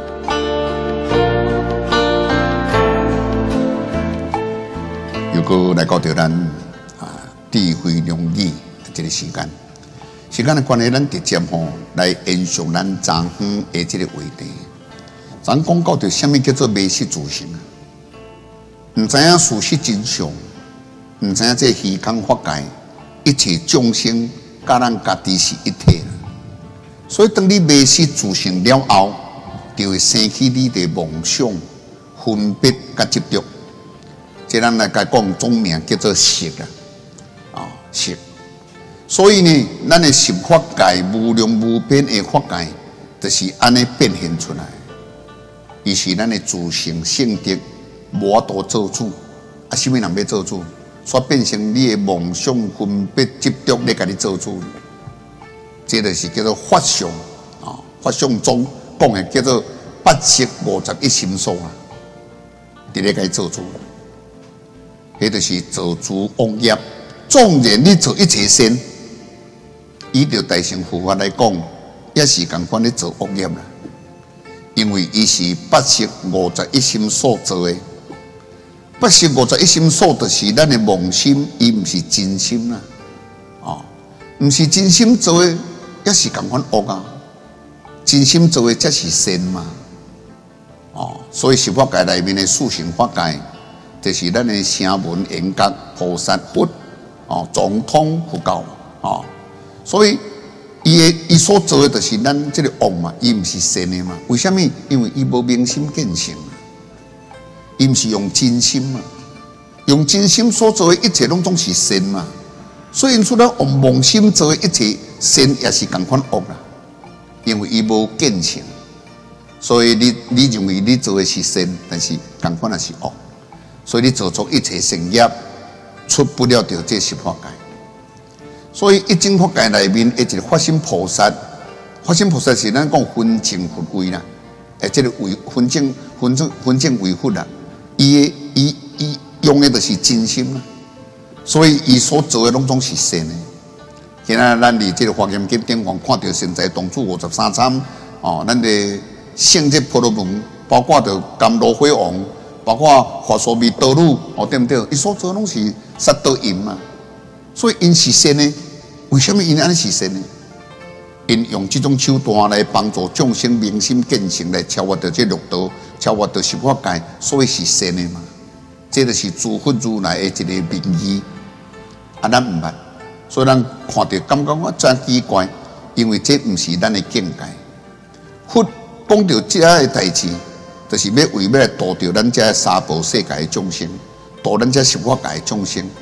又过来到着咱啊智慧良语这个时间，时间的关系，咱直接吼来延续咱昨昏的这个话题。咱讲到着什么叫做迷失自信啊？唔知影事实真相，唔知影这虚空法界一切众生甲咱家己是一体。所以当你迷失自信了后，就会生起你的梦想、分别甲执着。这咱来甲讲总名叫做识啊，啊识。所以呢，咱的十法界无量无边的法界，就是安尼变现出来。伊是咱的自性性德。无法度做主，啊，什么人要做主？煞变成你的梦想、分别、执着来甲你做主，这就是叫做法相啊。法相中讲的叫做八识五十一心所啊，伫咧甲你做主，迄就是做主妄业。纵然你做一切善，伊就大乘佛法来讲，也是共款咧做恶业啦。因为伊是八识五十一心所做的。八识五十一心所，就是咱的妄心，伊毋是真心啦，哦，毋是真心做的，也是共款恶啊。真心做的才是善嘛，哦，所以十法界内面的四乘法界，就是咱的声闻缘觉菩萨佛，哦，总统佛教，哦，所以伊的伊所做的，就是咱这个恶嘛，伊毋是善的嘛。为什么？因为伊无明心见性。伊毋是用真心嘛，用真心所做的一切拢总是善嘛，所以因此咱用妄心做的一切善也是共款恶啦，因为伊无见性，所以你你认为你做的是善，但是共款也是恶，所以你做出一切善业，出不了着这十法界。所以一真法界内面一个法身菩萨，法身菩萨是咱讲分正佛位啦，诶，这个为分正分正分正为佛啦。伊的伊伊用的就是真心啦，所以伊所做的拢总是善的。今仔咱伫这个华严经顶方看到现在东主五十三参哦，咱的圣者婆罗门，包括着甘露辉王，包括华罗密多鲁哦，对不对？伊所做的拢是杀道因嘛，所以因是善的。为什么因安尼是善的？因用这种手段来帮助众生明心见性，来超越到这六道，超越到十法界，所以是善的嘛。这就是诸佛如来的一个名义。啊，咱唔捌，所以咱看到感觉我真奇怪，因为这唔是咱的境界。佛讲到这个代志，就是要为要来度掉咱这三宝世界的众生，度咱这十法界的众生。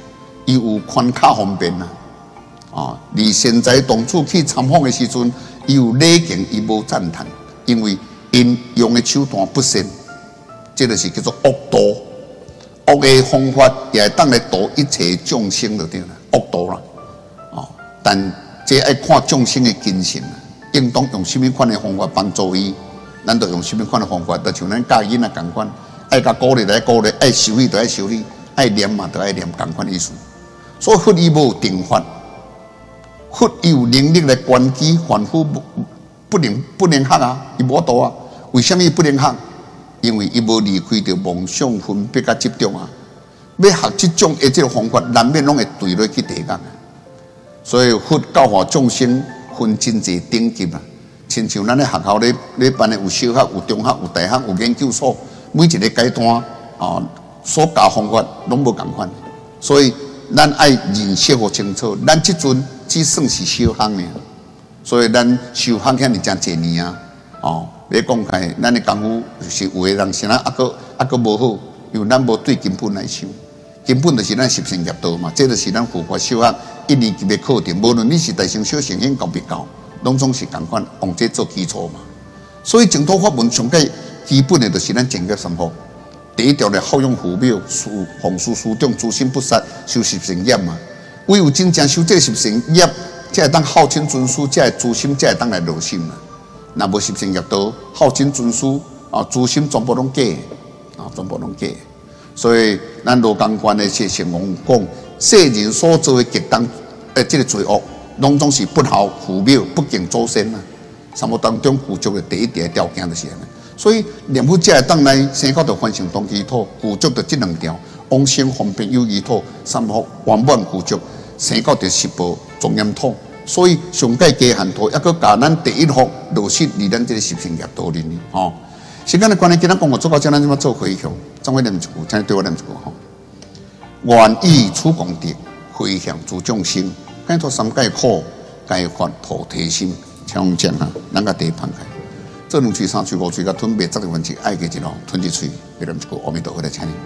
伊有宽卡方便啊。哦，而现在当初去参访的时阵，伊有礼敬，伊无赞叹，因为因用的手段不善，这就是叫做恶道。恶的方法也会当来度一切众生就对了，恶道啦。哦，但这爱看众生的精神，应当用什么款的方法帮助伊？咱就用什么款的方法？就像咱教囡仔同款，爱甲鼓励就爱鼓励，爱修理就爱修理，爱念嘛就爱念，同款意思。所以佛伊无定法。佛伊有能力来关机凡夫不不能不能学啊，伊无度啊。为什么伊不能学？因为伊无离开着妄想分别甲执着啊。要学这种的这个方法，难免拢会对落去地讲。所以佛教化众生分真济等级啊。亲像咱咧学校咧咧办的有小学、有中学、有大学、有研究所，每一个阶段啊所教方法拢无共款。所以咱爱认识好清楚，咱即阵。只算是修行呢，所以咱修行遐尼真侪年啊，哦，要讲开，咱的功夫是有的人是咱啊个啊个无好，因为咱无对根本来修，根本就是咱十善业道嘛，这就是咱佛法修学一年级的课程，无论你是大乘小乘因教别教，拢总是共款，用这做基础嘛。所以净土法门上界基本的就是咱正觉三宝，第一条咧好用佛庙，书弘书书中诸心不杀，修十善业嘛。唯有真正修这十善业，才会当好亲尊师，才会诛心，才会当来落心啦。若无十善业道，好亲尊师啊，诛心全部拢假啊，全部拢假。所以咱罗江关的谢成王讲，世人所做的极当诶，这个罪恶，拢总是不孝父母，不敬祖先啊。三宝当中具足的第一条条件就是安尼。所以念佛才会当来生到着凡成当祈祷，具足着这两条。往生方便有余土，三福圆满具足，生到着十宝庄严土。所以上界加限土，还佫教咱第一福落实伫咱这个十善业道里呢。吼、哦，时间的关系，今仔讲我做到这，咱怎么做回向？怎么念一句？请你对我念一句吼。愿以此功德回向诸众生，解脱三界苦，解发菩提心。请我们讲啊，咱个地放开。这两喙、三喙、五喙，甲吞灭十个分之爱个一路，吞一喙，别念一句阿弥陀佛来请你。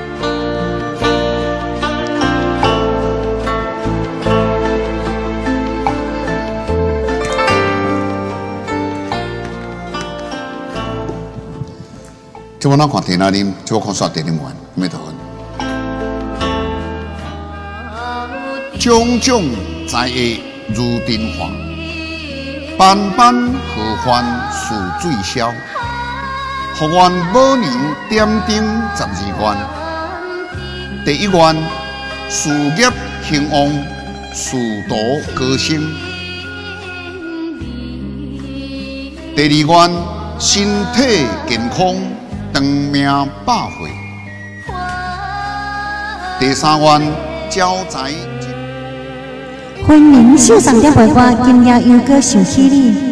即我咱看天那啉，即我看煞地啉完，没头分。种种灾厄如电化，般般何患似水消。福愿保娘点灯十二愿，第一愿事业兴旺，仕途高升；第二愿身体健康。长命百岁，第三愿招财。 婚姻秀上的绘画，今夜又个想起你。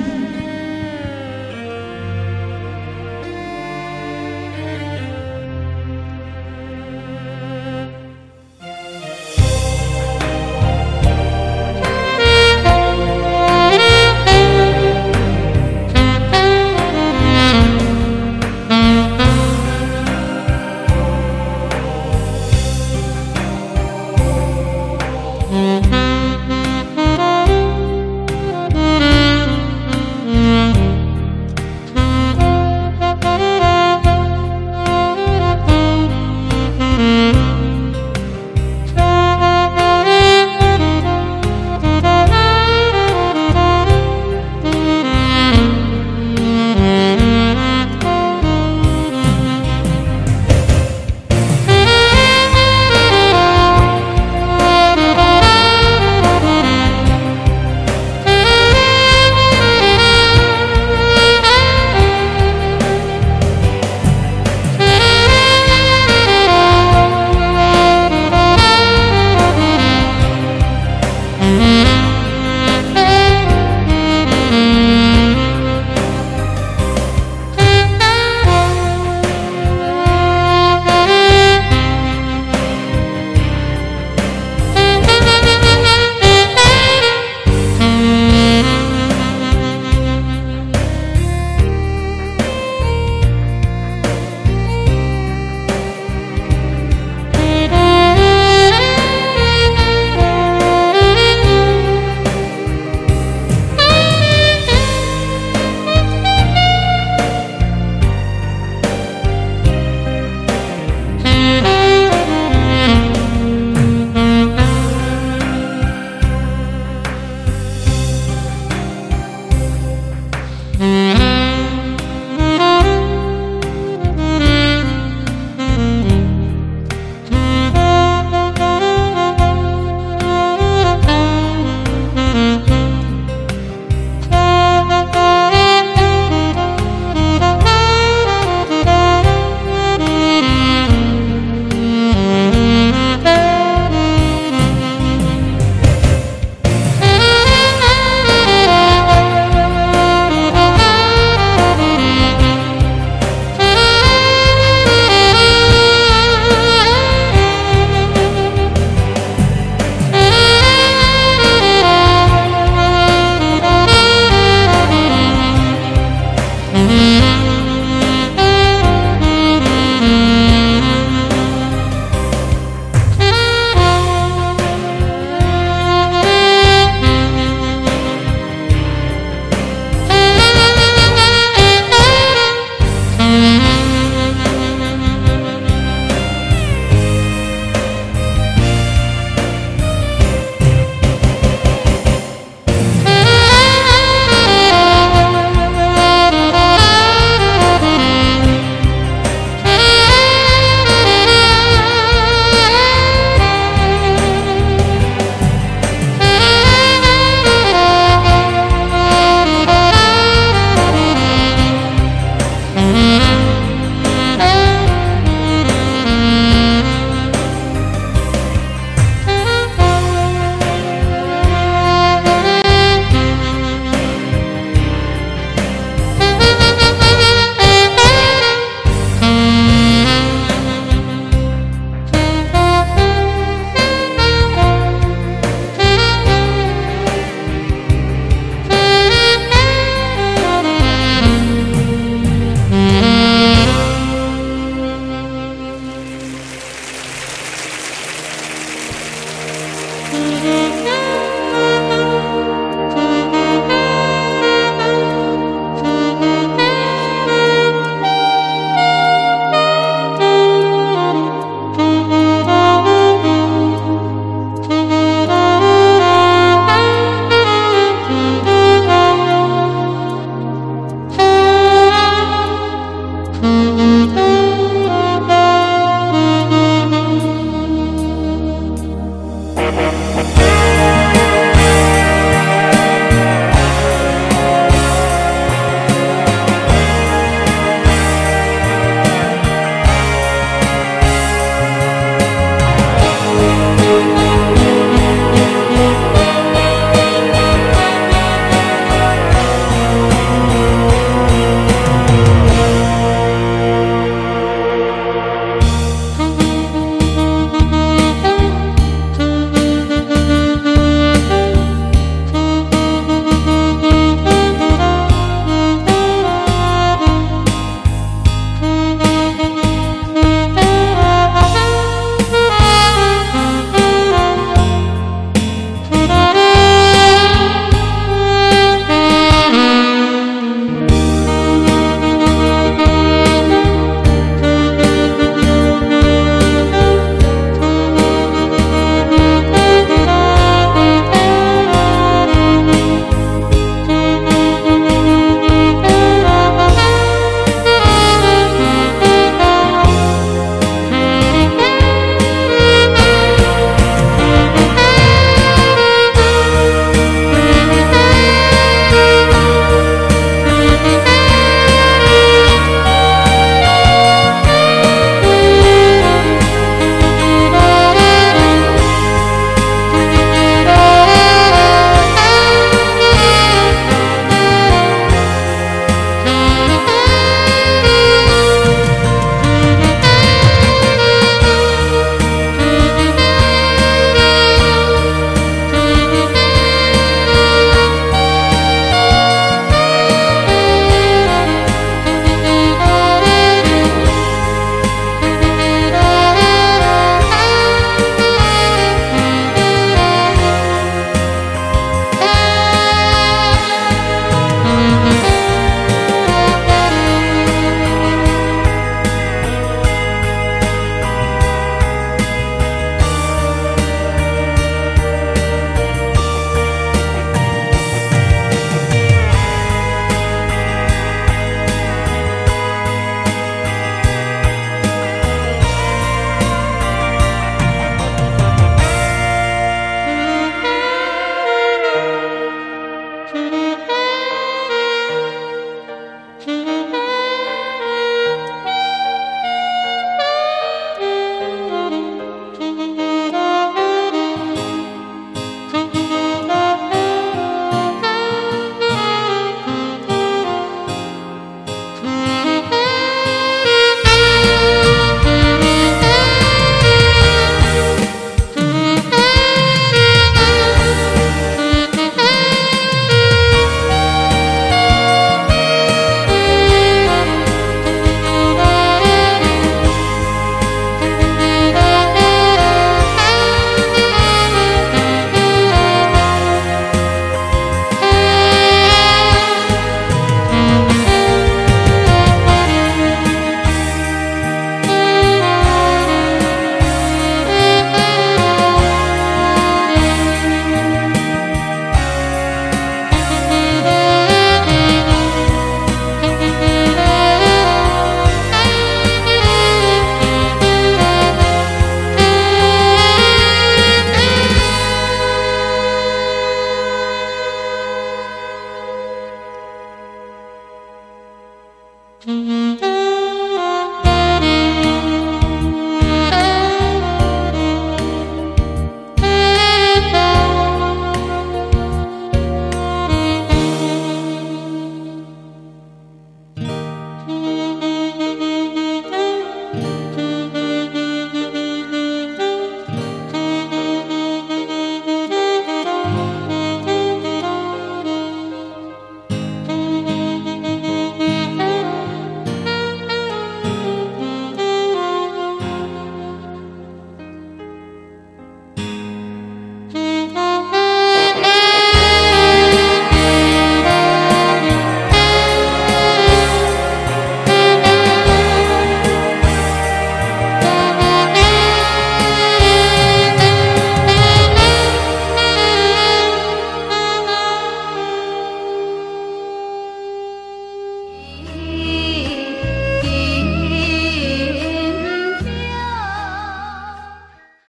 嗯。